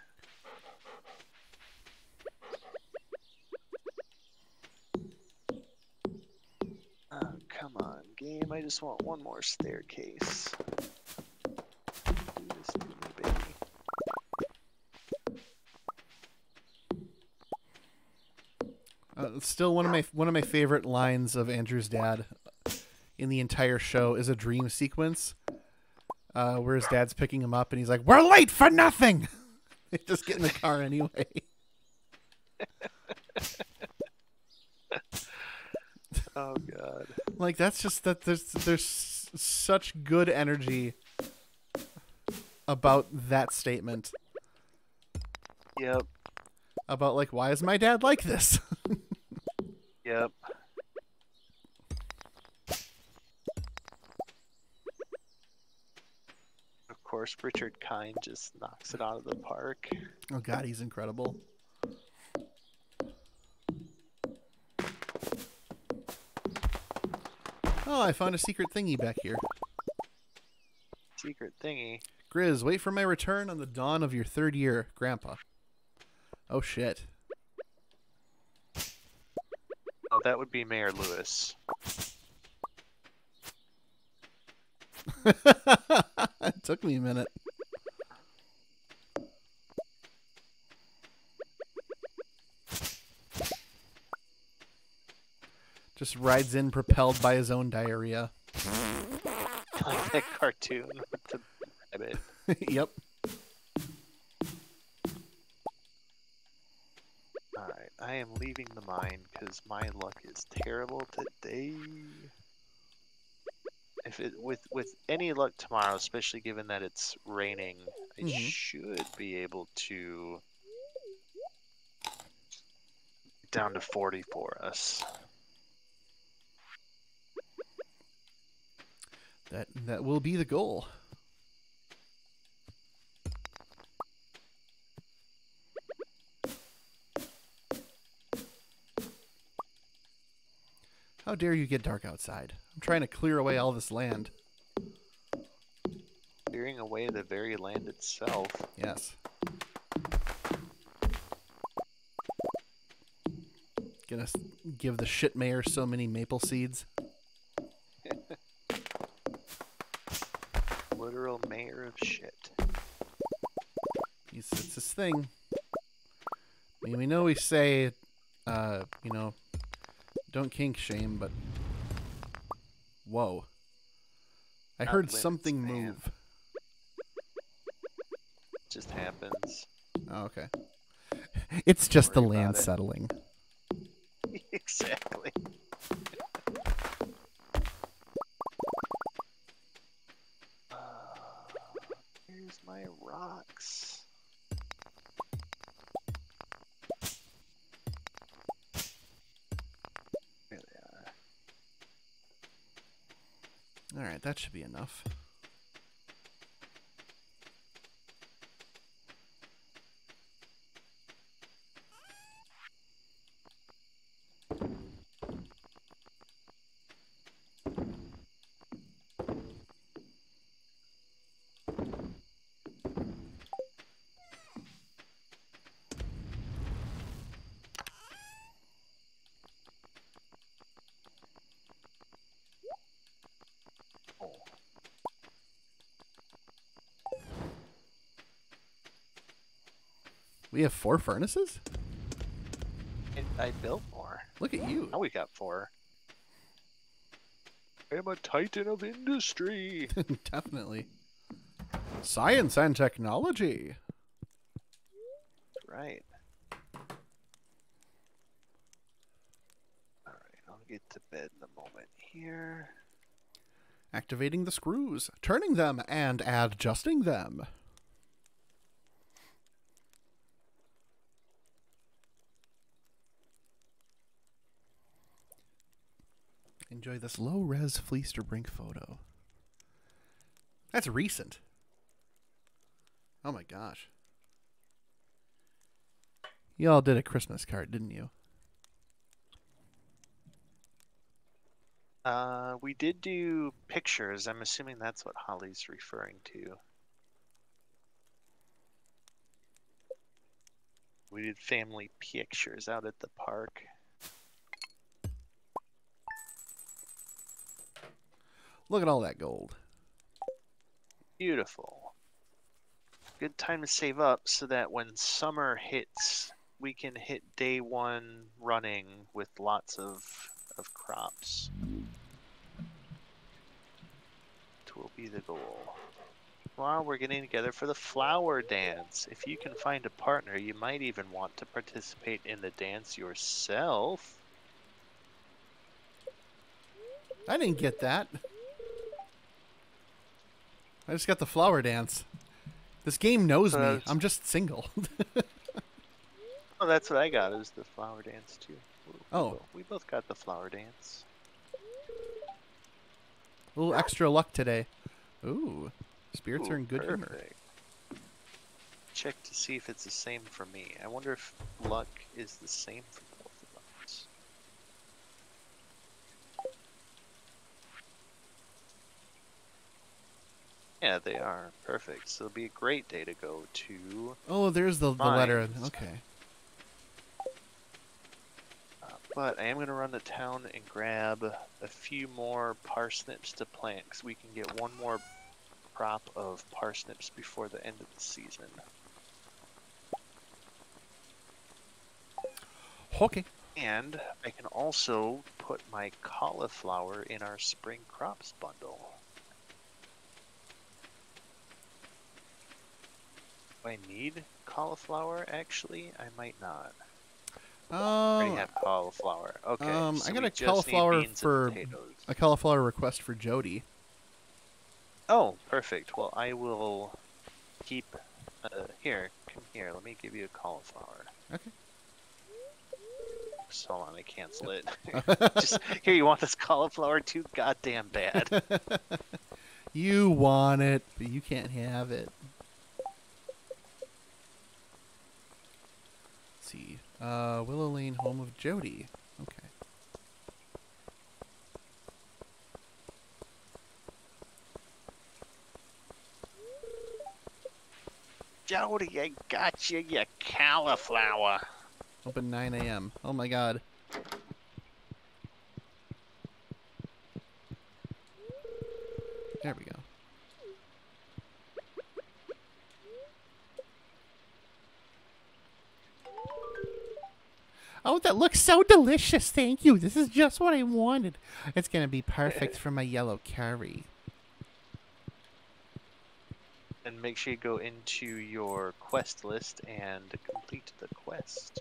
Oh, come on, game. I just want one more staircase. Do this to me, baby. Still one of my favorite lines of Andrew's dad in the entire show is a dream sequence where his dad's picking him up and he's like, "We're late for nothing." Just get in the car anyway. Oh god. Like that's just that there's such good energy about that statement. Yep. About like, why is my dad like this? Yep. Of course, Richard Kind just knocks it out of the park. Oh god, he's incredible. Oh, I found a secret thingy back here. Secret thingy. Grizz, wait for my return on the dawn of your 3rd year, Grandpa. Oh shit. Oh, that would be Mayor Lewis. It took me a minute. Just rides in propelled by his own diarrhea. Like that cartoon with the rabbit. Yep. Alright, I am leaving the mine because my luck is terrible today. If it with any luck tomorrow, especially given that it's raining, I should be able to get down to 40 for us. That will be the goal. How dare you get dark outside? I'm trying to clear away all this land. Clearing away the very land itself. Yes. Gonna give the shit mayor so many maple seeds. Literal mayor of shit. It's his thing. I mean, we know we say, you know, don't kink shame, but whoa. I heard limits, something man. move. It just happens. Oh, okay. It's just the Don't worry land about it. settling. Exactly. Here's my rocks. There they are. Alright, that should be enough. Oh. We have 4 furnaces? I built more. Look at you. Now we got 4. I'm a titan of industry. Definitely. Science and technology. Right. Alright, I'll get to bed in a moment here. Activating the screws, turning them, and adjusting them. Enjoy this low-res Fleester Brink photo. That's recent. Oh my gosh. You all did a Christmas card, didn't you? We did do pictures. I'm assuming that's what Holly's referring to. We did family pictures out at the park. Look at all that gold. Beautiful. Good time to save up so that when summer hits, we can hit day 1 running with lots of crops. It will be the goal. Well, we're getting together for the flower dance. If you can find a partner, you might even want to participate in the dance yourself. I didn't get that. I just got the flower dance. This game knows me. I'm just single. Oh, that's what I got. Is the flower dance too. Oh. We both got the flower dance. A little extra luck today. Ooh. Spirits are in good humor. Perfect. Check to see if it's the same for me. I wonder if luck is the same for both of us. Yeah, they are. Perfect. So it'll be a great day to go to. Oh, there's the letter. Okay. But I am going to run to town and grab a few more parsnips to plant, because we can get one more crop of parsnips before the end of the season. Okay. And I can also put my cauliflower in our spring crops bundle. Do I need cauliflower, actually? I might not. I already have cauliflower. Okay. So I got we a just need cauliflower beans and for potatoes. a cauliflower request for Jody. Oh, perfect. Well, I will keep. Here, come here. Let me give you a cauliflower. Okay. So hold on, I cancel it. Just here. You want this cauliflower too? Goddamn bad. You want it, but you can't have it. Let's see. Willow Lane, home of Jody. Okay. Jody, I got you, you cauliflower. Open 9 a.m. Oh my god. There we go. Oh, that looks so delicious. Thank you. This is just what I wanted. It's going to be perfect for my yellow curry. And make sure you go into your quest list and complete the quest.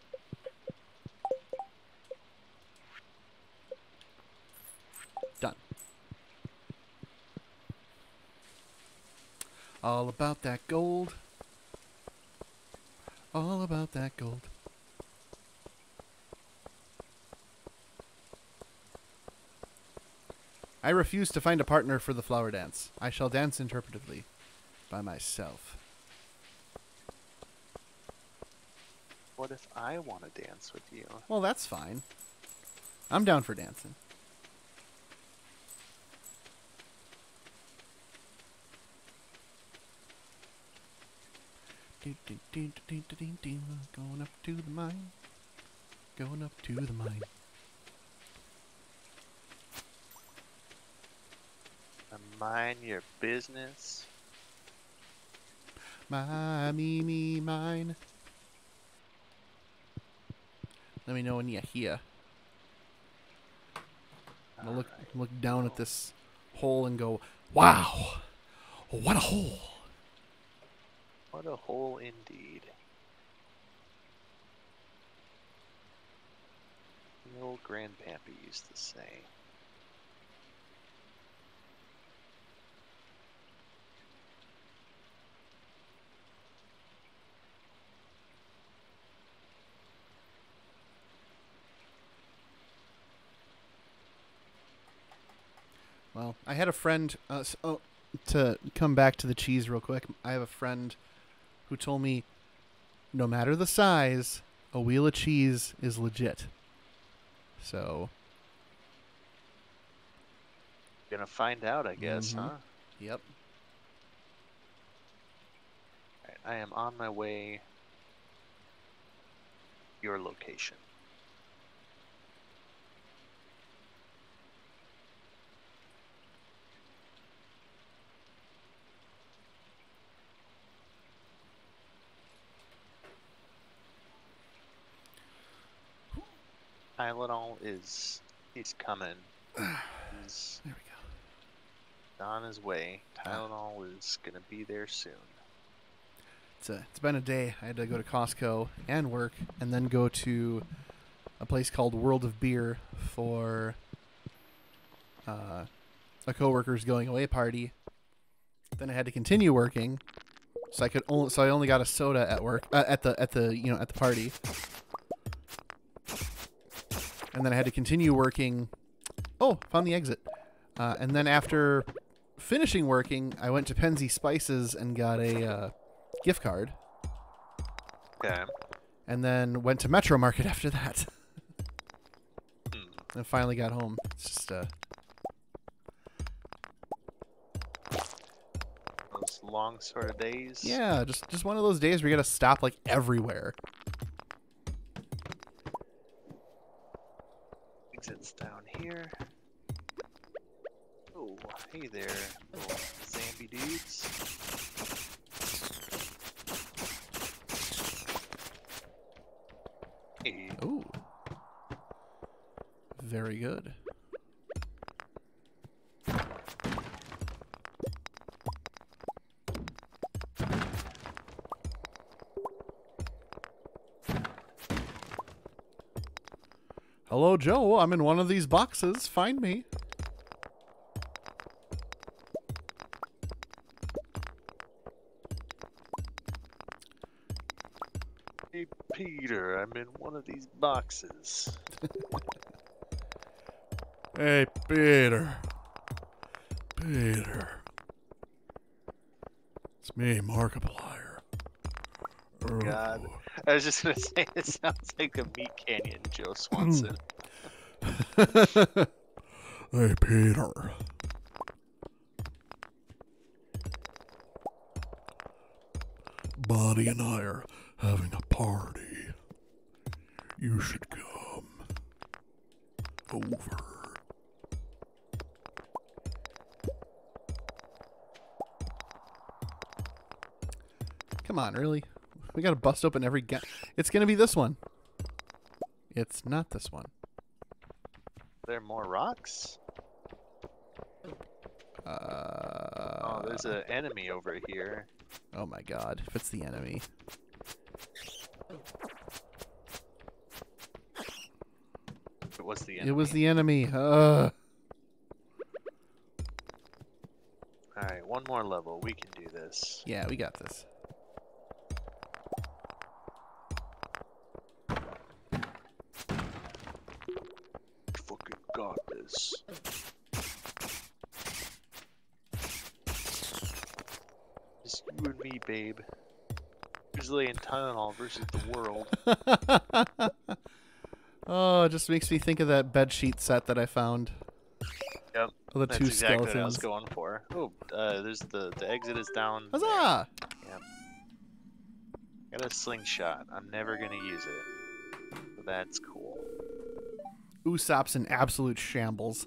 Done. All about that gold. All about that gold. I refuse to find a partner for the flower dance. I shall dance interpretively by myself. What if I want to dance with you? Well, that's fine. I'm down for dancing. Going up to the mine. Going up to the mine. Mind your business. My, me, mine. Let me know when you're here. I'm gonna look down at this hole and go, wow, what a hole. What a hole indeed. The old grandpappy used to say. Well, I had a friend, to come back to the cheese real quick, I have a friend who told me no matter the size, a wheel of cheese is legit. So. Gonna find out, I guess, huh? Yep. Alright, I am on my way. Your location. Tylenol he's coming. He's There we go. on his way. Tylenol is gonna be there soon. It's been a day. I had to go to Costco and work, and then go to a place called World of Beer for a coworker's going away party. Then I had to continue working, so I only got a soda at work at the party. And then I had to continue working. Oh, found the exit. And then after finishing working, I went to Penzi Spices and got a gift card. Okay. And then went to Metro Market after that. And finally got home. It's just those long sort of days. yeah, just one of those days where you gotta stop like everywhere. Exits down here. Oh, hey there, little Zambi dudes. Hey. Ooh. Very good. Hello, Joe. I'm in one of these boxes. Find me. Hey, Peter, I'm in one of these boxes. Hey, Peter. Peter. It's me, Markiplier. God. I was just gonna say, it sounds like a Meat Canyon Joe Swanson. Hey, Peter. Bonnie and I are having a party. You should come over. Come on, really? We gotta bust open every It's gonna be this one. It's not this one. There more rocks? Oh, there's an enemy over here. Oh my god, if it's the enemy. It was the enemy. It was the enemy. Alright, one more level. We can do this. Yeah, we got this. Fucking got this. Just you and me, babe. Usually in Tylenol versus the world. Oh, it just makes me think of that bedsheet set that I found. Yep. Of the That's two exactly skeletons. what I was going for. Oh, there's the exit is down. Huzzah! Yep. Got a slingshot. I'm never gonna use it. So that's cool. Usopp's in absolute shambles.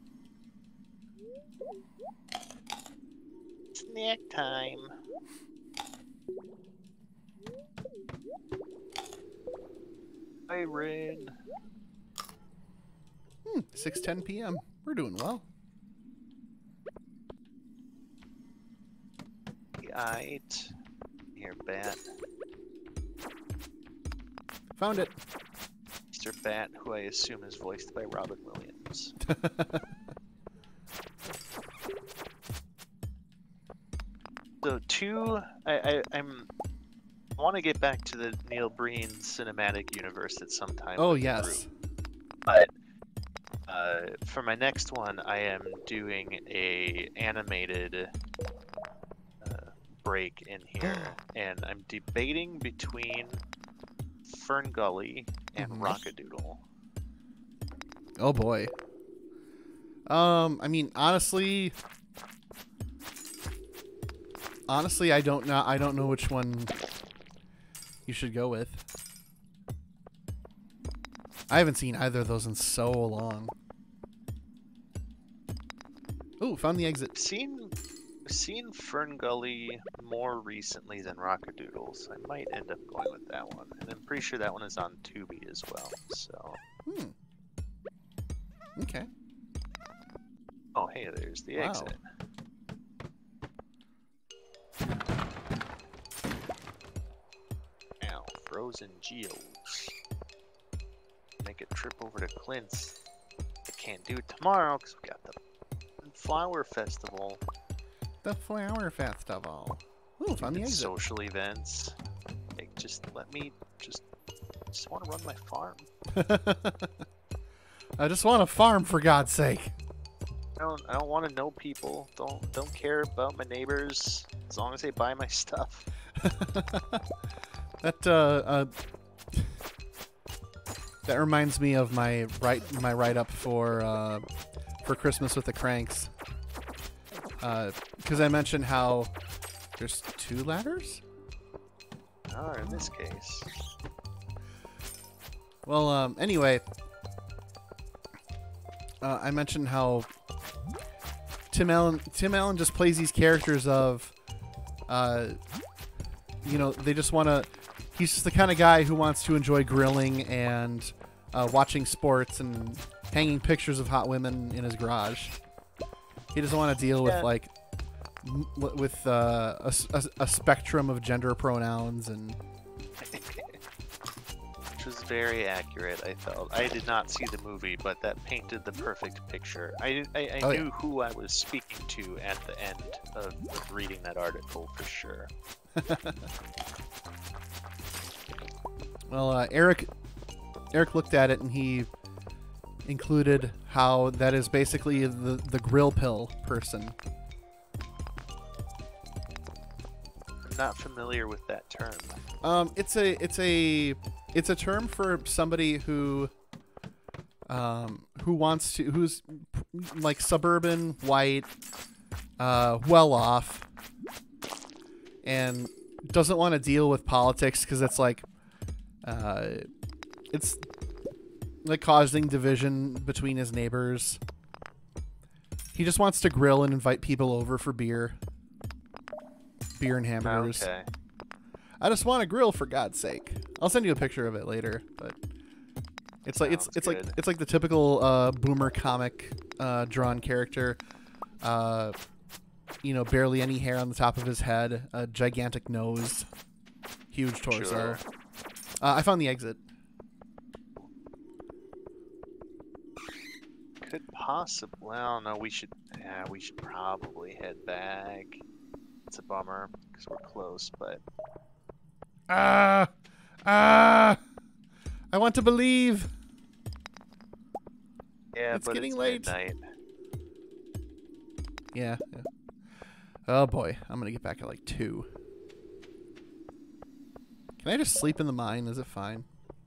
Snack time. Iron. 6:10 p.m. We're doing well. Aight. Here, Bat. Found it. Mr. Bat, who I assume is voiced by Robin Williams. So I want to get back to the Neil Breen cinematic universe at some time. Oh, with the yes. group. But for my next one, I am doing a animated break in here, and I'm debating between Fern Gully and Rockadoodle. Oh boy. I mean, honestly, I don't know which one you should go with. I haven't seen either of those in so long. Ooh, found the exit. Seen Fern Gully more recently than Rockadoodle, so I might end up going with that one. And I'm pretty sure that one is on Tubi as well. So. Okay. Oh, hey, there's the exit. Now, Frozen Geodes. Make a trip over to Clint's. I can't do it tomorrow because we got the Flower Festival. The Flower Festival. Ooh, found the exit. Social events. Like, just let me just want to run my farm. I just want to farm, for God's sake. I don't want to know people. Don't care about my neighbors as long as they buy my stuff. That reminds me of my write up for Christmas with the Cranks. Because I mentioned how there's 2 ladders. Oh, in this case. Well, anyway, I mentioned how Tim Allen just plays these characters of, you know, they just want to. He's just the kind of guy who wants to enjoy grilling and watching sports and hanging pictures of hot women in his garage. He doesn't want to deal with like a spectrum of gender pronouns and. Which was very accurate. I felt I did not see the movie, but that painted the perfect picture. I knew who I was speaking to at the end of reading that article for sure. Well, Eric looked at it and he included how that is basically the grill pill person. I'm not familiar with that term. It's a term for somebody who's like suburban, white, well off, and doesn't want to deal with politics because it's like causing division between his neighbors. He just wants to grill and invite people over for beer and hamburgers. Okay. I just want to grill, for God's sake. I'll send you a picture of it later, but it's like it's like the typical boomer comic drawn character. You know, barely any hair on the top of his head, a gigantic nose, huge torso. Sure. I found the exit. Could possibly. Well, no, we should probably head back. It's a bummer because we're close, but. I want to believe. Yeah, it's but getting it's late. Midnight. Yeah. Oh boy, I'm gonna get back at like 2. Can I just sleep in the mine? Is it fine?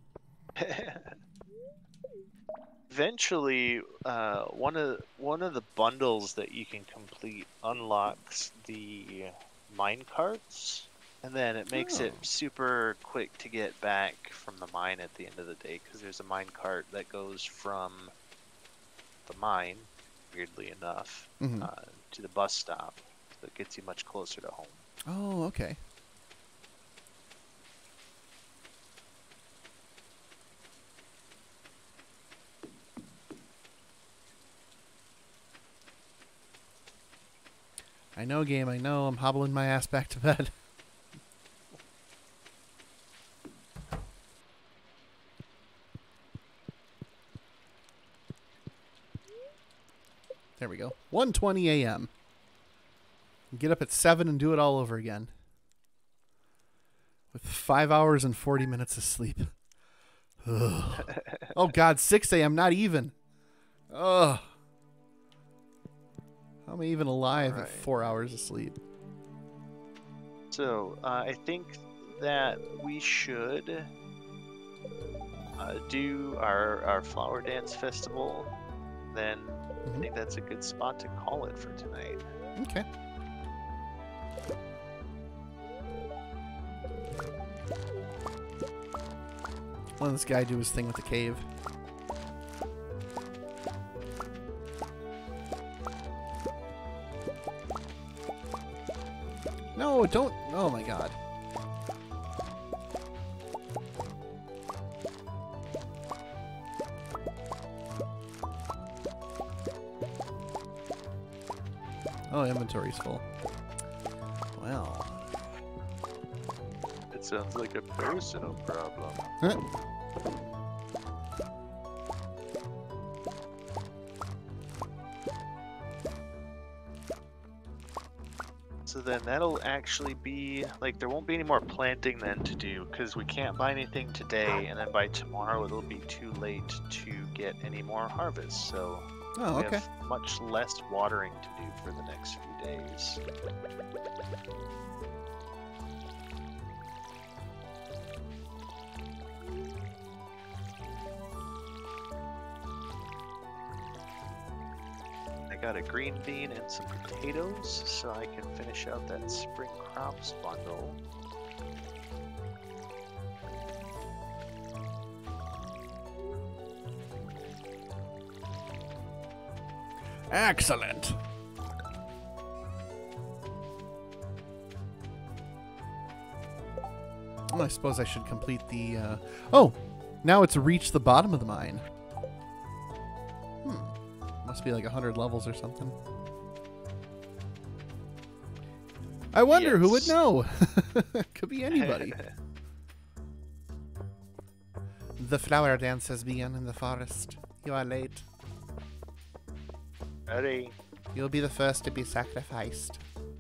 Eventually, one of the bundles that you can complete unlocks the mine carts, and then it makes it super quick to get back from the mine at the end of the day, because there's a mine cart that goes from the mine, weirdly enough, to the bus stop, so it gets you much closer to home. Oh, okay. know, game. I know. I'm hobbling my ass back to bed. There we go. 1:20 a.m. Get up at 7 and do it all over again. With 5 hours and 40 minutes of sleep. Ugh. Oh, God. 6 a.m. Not even. Ugh. How am I even alive at 4 hours of sleep? So, I think that we should do our flower dance festival. Then I think that's a good spot to call it for tonight. Okay. Let this guy do his thing with the cave. No, don't. Oh my god. Oh, inventory's full. Well. It sounds like a personal problem. Huh? So then that'll actually be, like, there won't be any more planting then to do, because we can't buy anything today, and then by tomorrow it'll be too late to get any more harvest, so Oh, we okay. have much less watering to do for the next few days. I got a green bean and some potatoes, so I can finish out that spring crops bundle. Excellent. Well, I suppose I should complete the. Oh, now it's reached the bottom of the mine. Must be like 100 levels or something. I wonder who would Yes. know. Could be anybody. The flower dance has begun in the forest. You are late. Ready? You'll be the first to be sacrificed.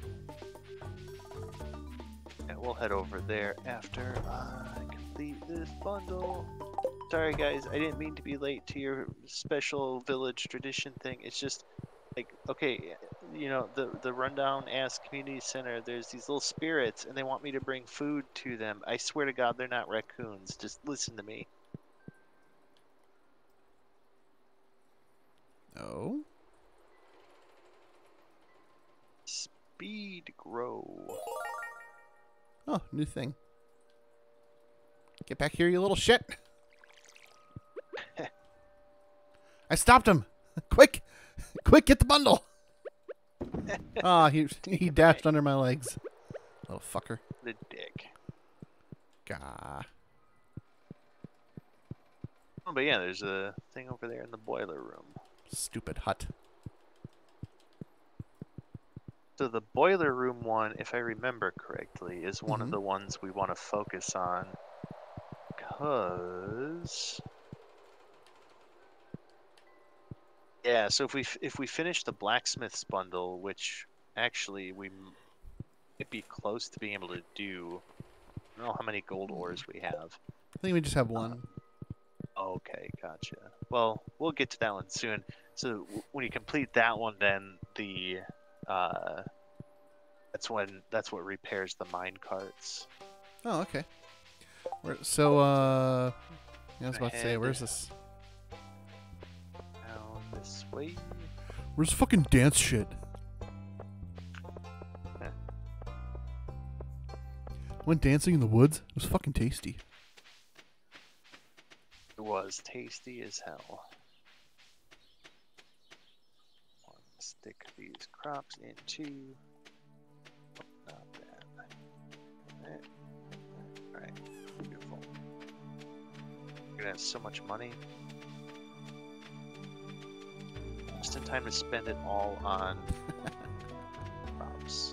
And we'll head over there after I complete this bundle. Sorry guys, I didn't mean to be late to your special village tradition thing. It's just like, okay, you know, the rundown ass community center, there's these little spirits and they want me to bring food to them. I swear to God, they're not raccoons. Just listen to me. Oh? Speed grow. Oh, new thing. Get back here, you little shit. I stopped him. Quick. Quick, get the bundle. Ah, he dashed under my legs. Little fucker. The dick. Gah. Oh, but yeah, there's a thing over there in the boiler room. Stupid hut. So the boiler room one, if I remember correctly, is one of Mhm. the ones we want to focus on, because yeah. So if we finish the blacksmith's bundle, which actually we might be close to being able to do. I don't know how many gold ores we have. I think we just have one. Okay, gotcha. Well, we'll get to that one soon. So when you complete that one, then the that's what repairs the mine carts. Oh, okay. So, I was about to say, Ahead. where's this? Down this way. Where's the fucking dance shit? Went dancing in the woods. It was fucking tasty. It was tasty as hell. Stick these crops into. Not that. Alright, beautiful. We're gonna have so much money. Just in time to spend it all on crops.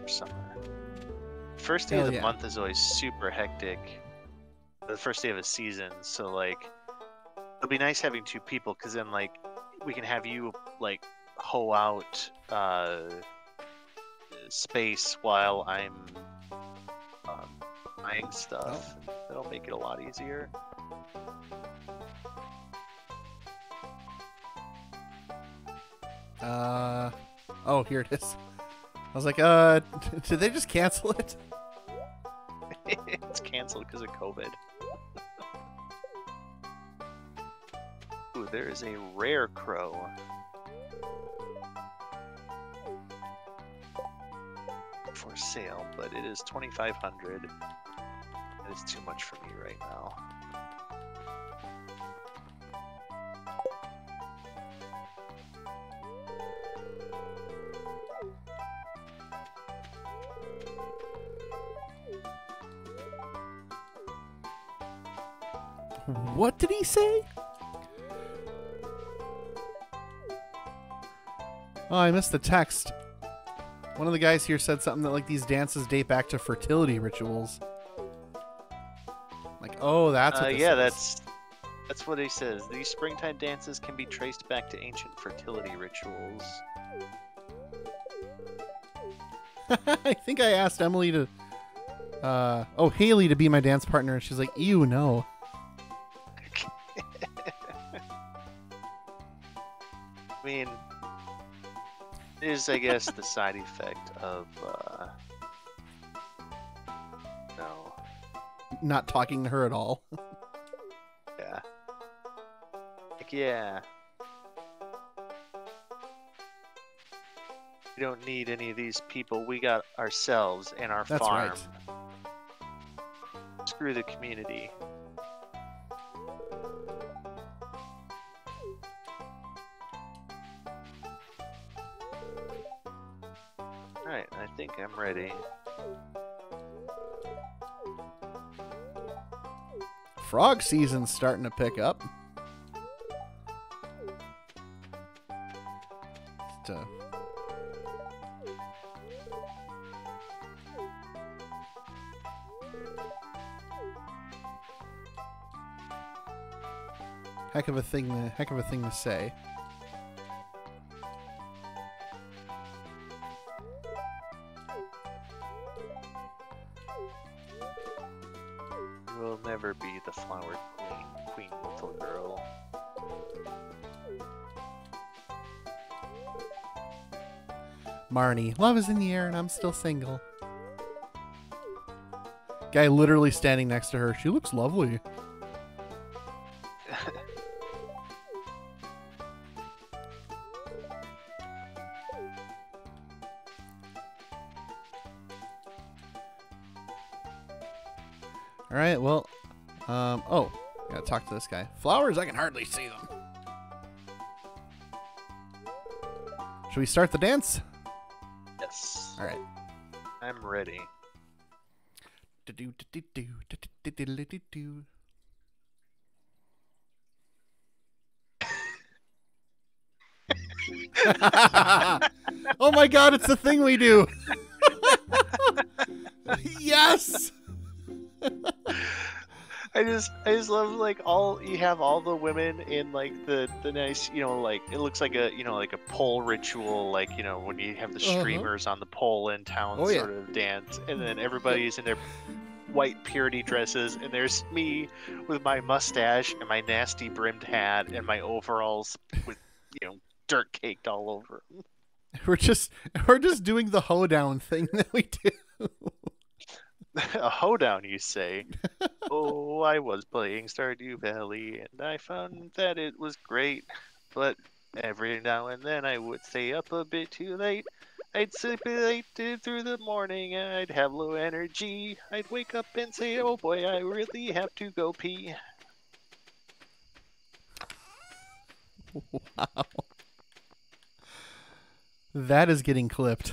for summer. First day Hell of the yeah. month is always super hectic. The first day of a season, so like it'll be nice having two people, because then like we can have you like hoe out space while I'm buying stuff. That'll make it a lot easier. Oh, here it is. I was like, did they just cancel it? It's canceled because of COVID. Ooh, there is a rare crow. For sale, but it is 2,500. That is too much for me right now. What did he say? Oh, I missed the text. One of the guys here said something that like these dances date back to fertility rituals. Like, oh, that's what this yeah, is. that's what he says. These springtime dances can be traced back to ancient fertility rituals. I think I asked Emily to, Haley to be my dance partner, and she's like, ew, no. I mean, is I guess the side effect of no, Not talking to her at all. yeah, like yeah, we don't need any of these people. We got ourselves and our That's farm. right. Screw the community. Alright, I think I'm ready. Frog season's starting to pick up. Just, heck of a thing to say. You will never be the flower queen, little girl. Marnie, love is in the air and I'm still single. Guy literally standing next to her. She looks lovely. All right, well, oh, gotta talk to this guy. Flowers, I can hardly see them. Should we start the dance? Yes. All right. I'm ready. Oh my god, it's the thing we do. Yes. I just love like you have all the women in like the nice, like it looks like a like a pole ritual, like when you have the streamers on the pole in town sort of dance, and then everybody's in their white purity dresses, and there's me with my mustache and my nasty brimmed hat and my overalls with dirt caked all over them. We're just doing the hoedown thing that we do. A hoedown, you say? Oh, I was playing Stardew Valley, and I found that it was great, but every now and then I would stay up a bit too late. I'd sleep late through the morning, and I'd have low energy. I'd wake up and say, oh boy, I really have to go pee. Wow. That is getting clipped.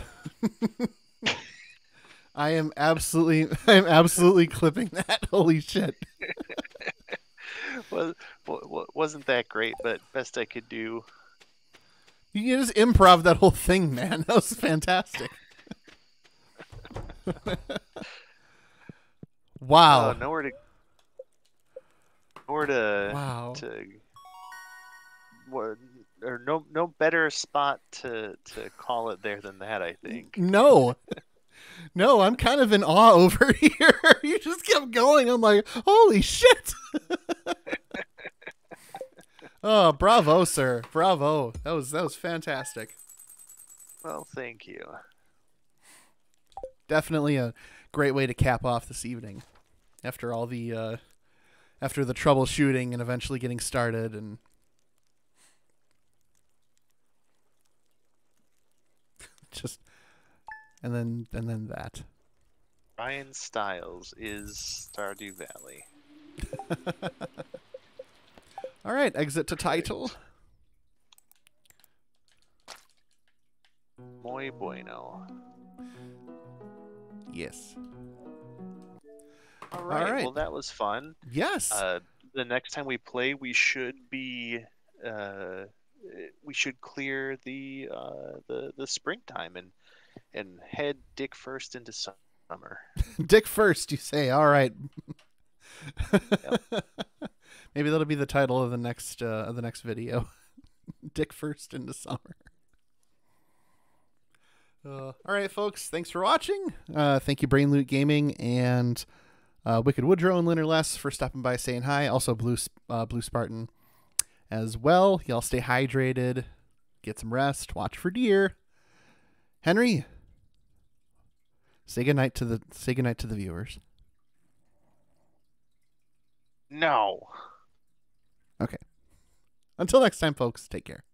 I'm absolutely clipping that. Holy shit. Well, wasn't that great, but best I could do. You just improv that whole thing, man. That was fantastic. Wow. Nowhere to Wow. to what or no better spot to call it there than that, I think. No. No, I'm kind of in awe over here. You just kept going. I'm like, holy shit. Oh, bravo, sir. Bravo. That was fantastic. Well, thank you. Definitely a great way to cap off this evening. After all the after the troubleshooting and eventually getting started and just and then that. Ryan Stiles is Stardew Valley. All right, exit to title. Muy bueno. Yes. All right. right. Well, that was fun. Yes. The next time we play, we should clear the springtime and head dick first into summer. Dick first, you say. All right. Maybe that'll be the title of the next video. Dick first into summer. All right, folks. Thanks for watching. Thank you, Brain Loot Gaming and Wicked Woodrow and Linner Less for stopping by, saying hi. Also, Blue Spartan as well. Y'all stay hydrated, get some rest, watch for deer. Henry, say goodnight to the viewers. No. Okay. Until next time, folks. Take care.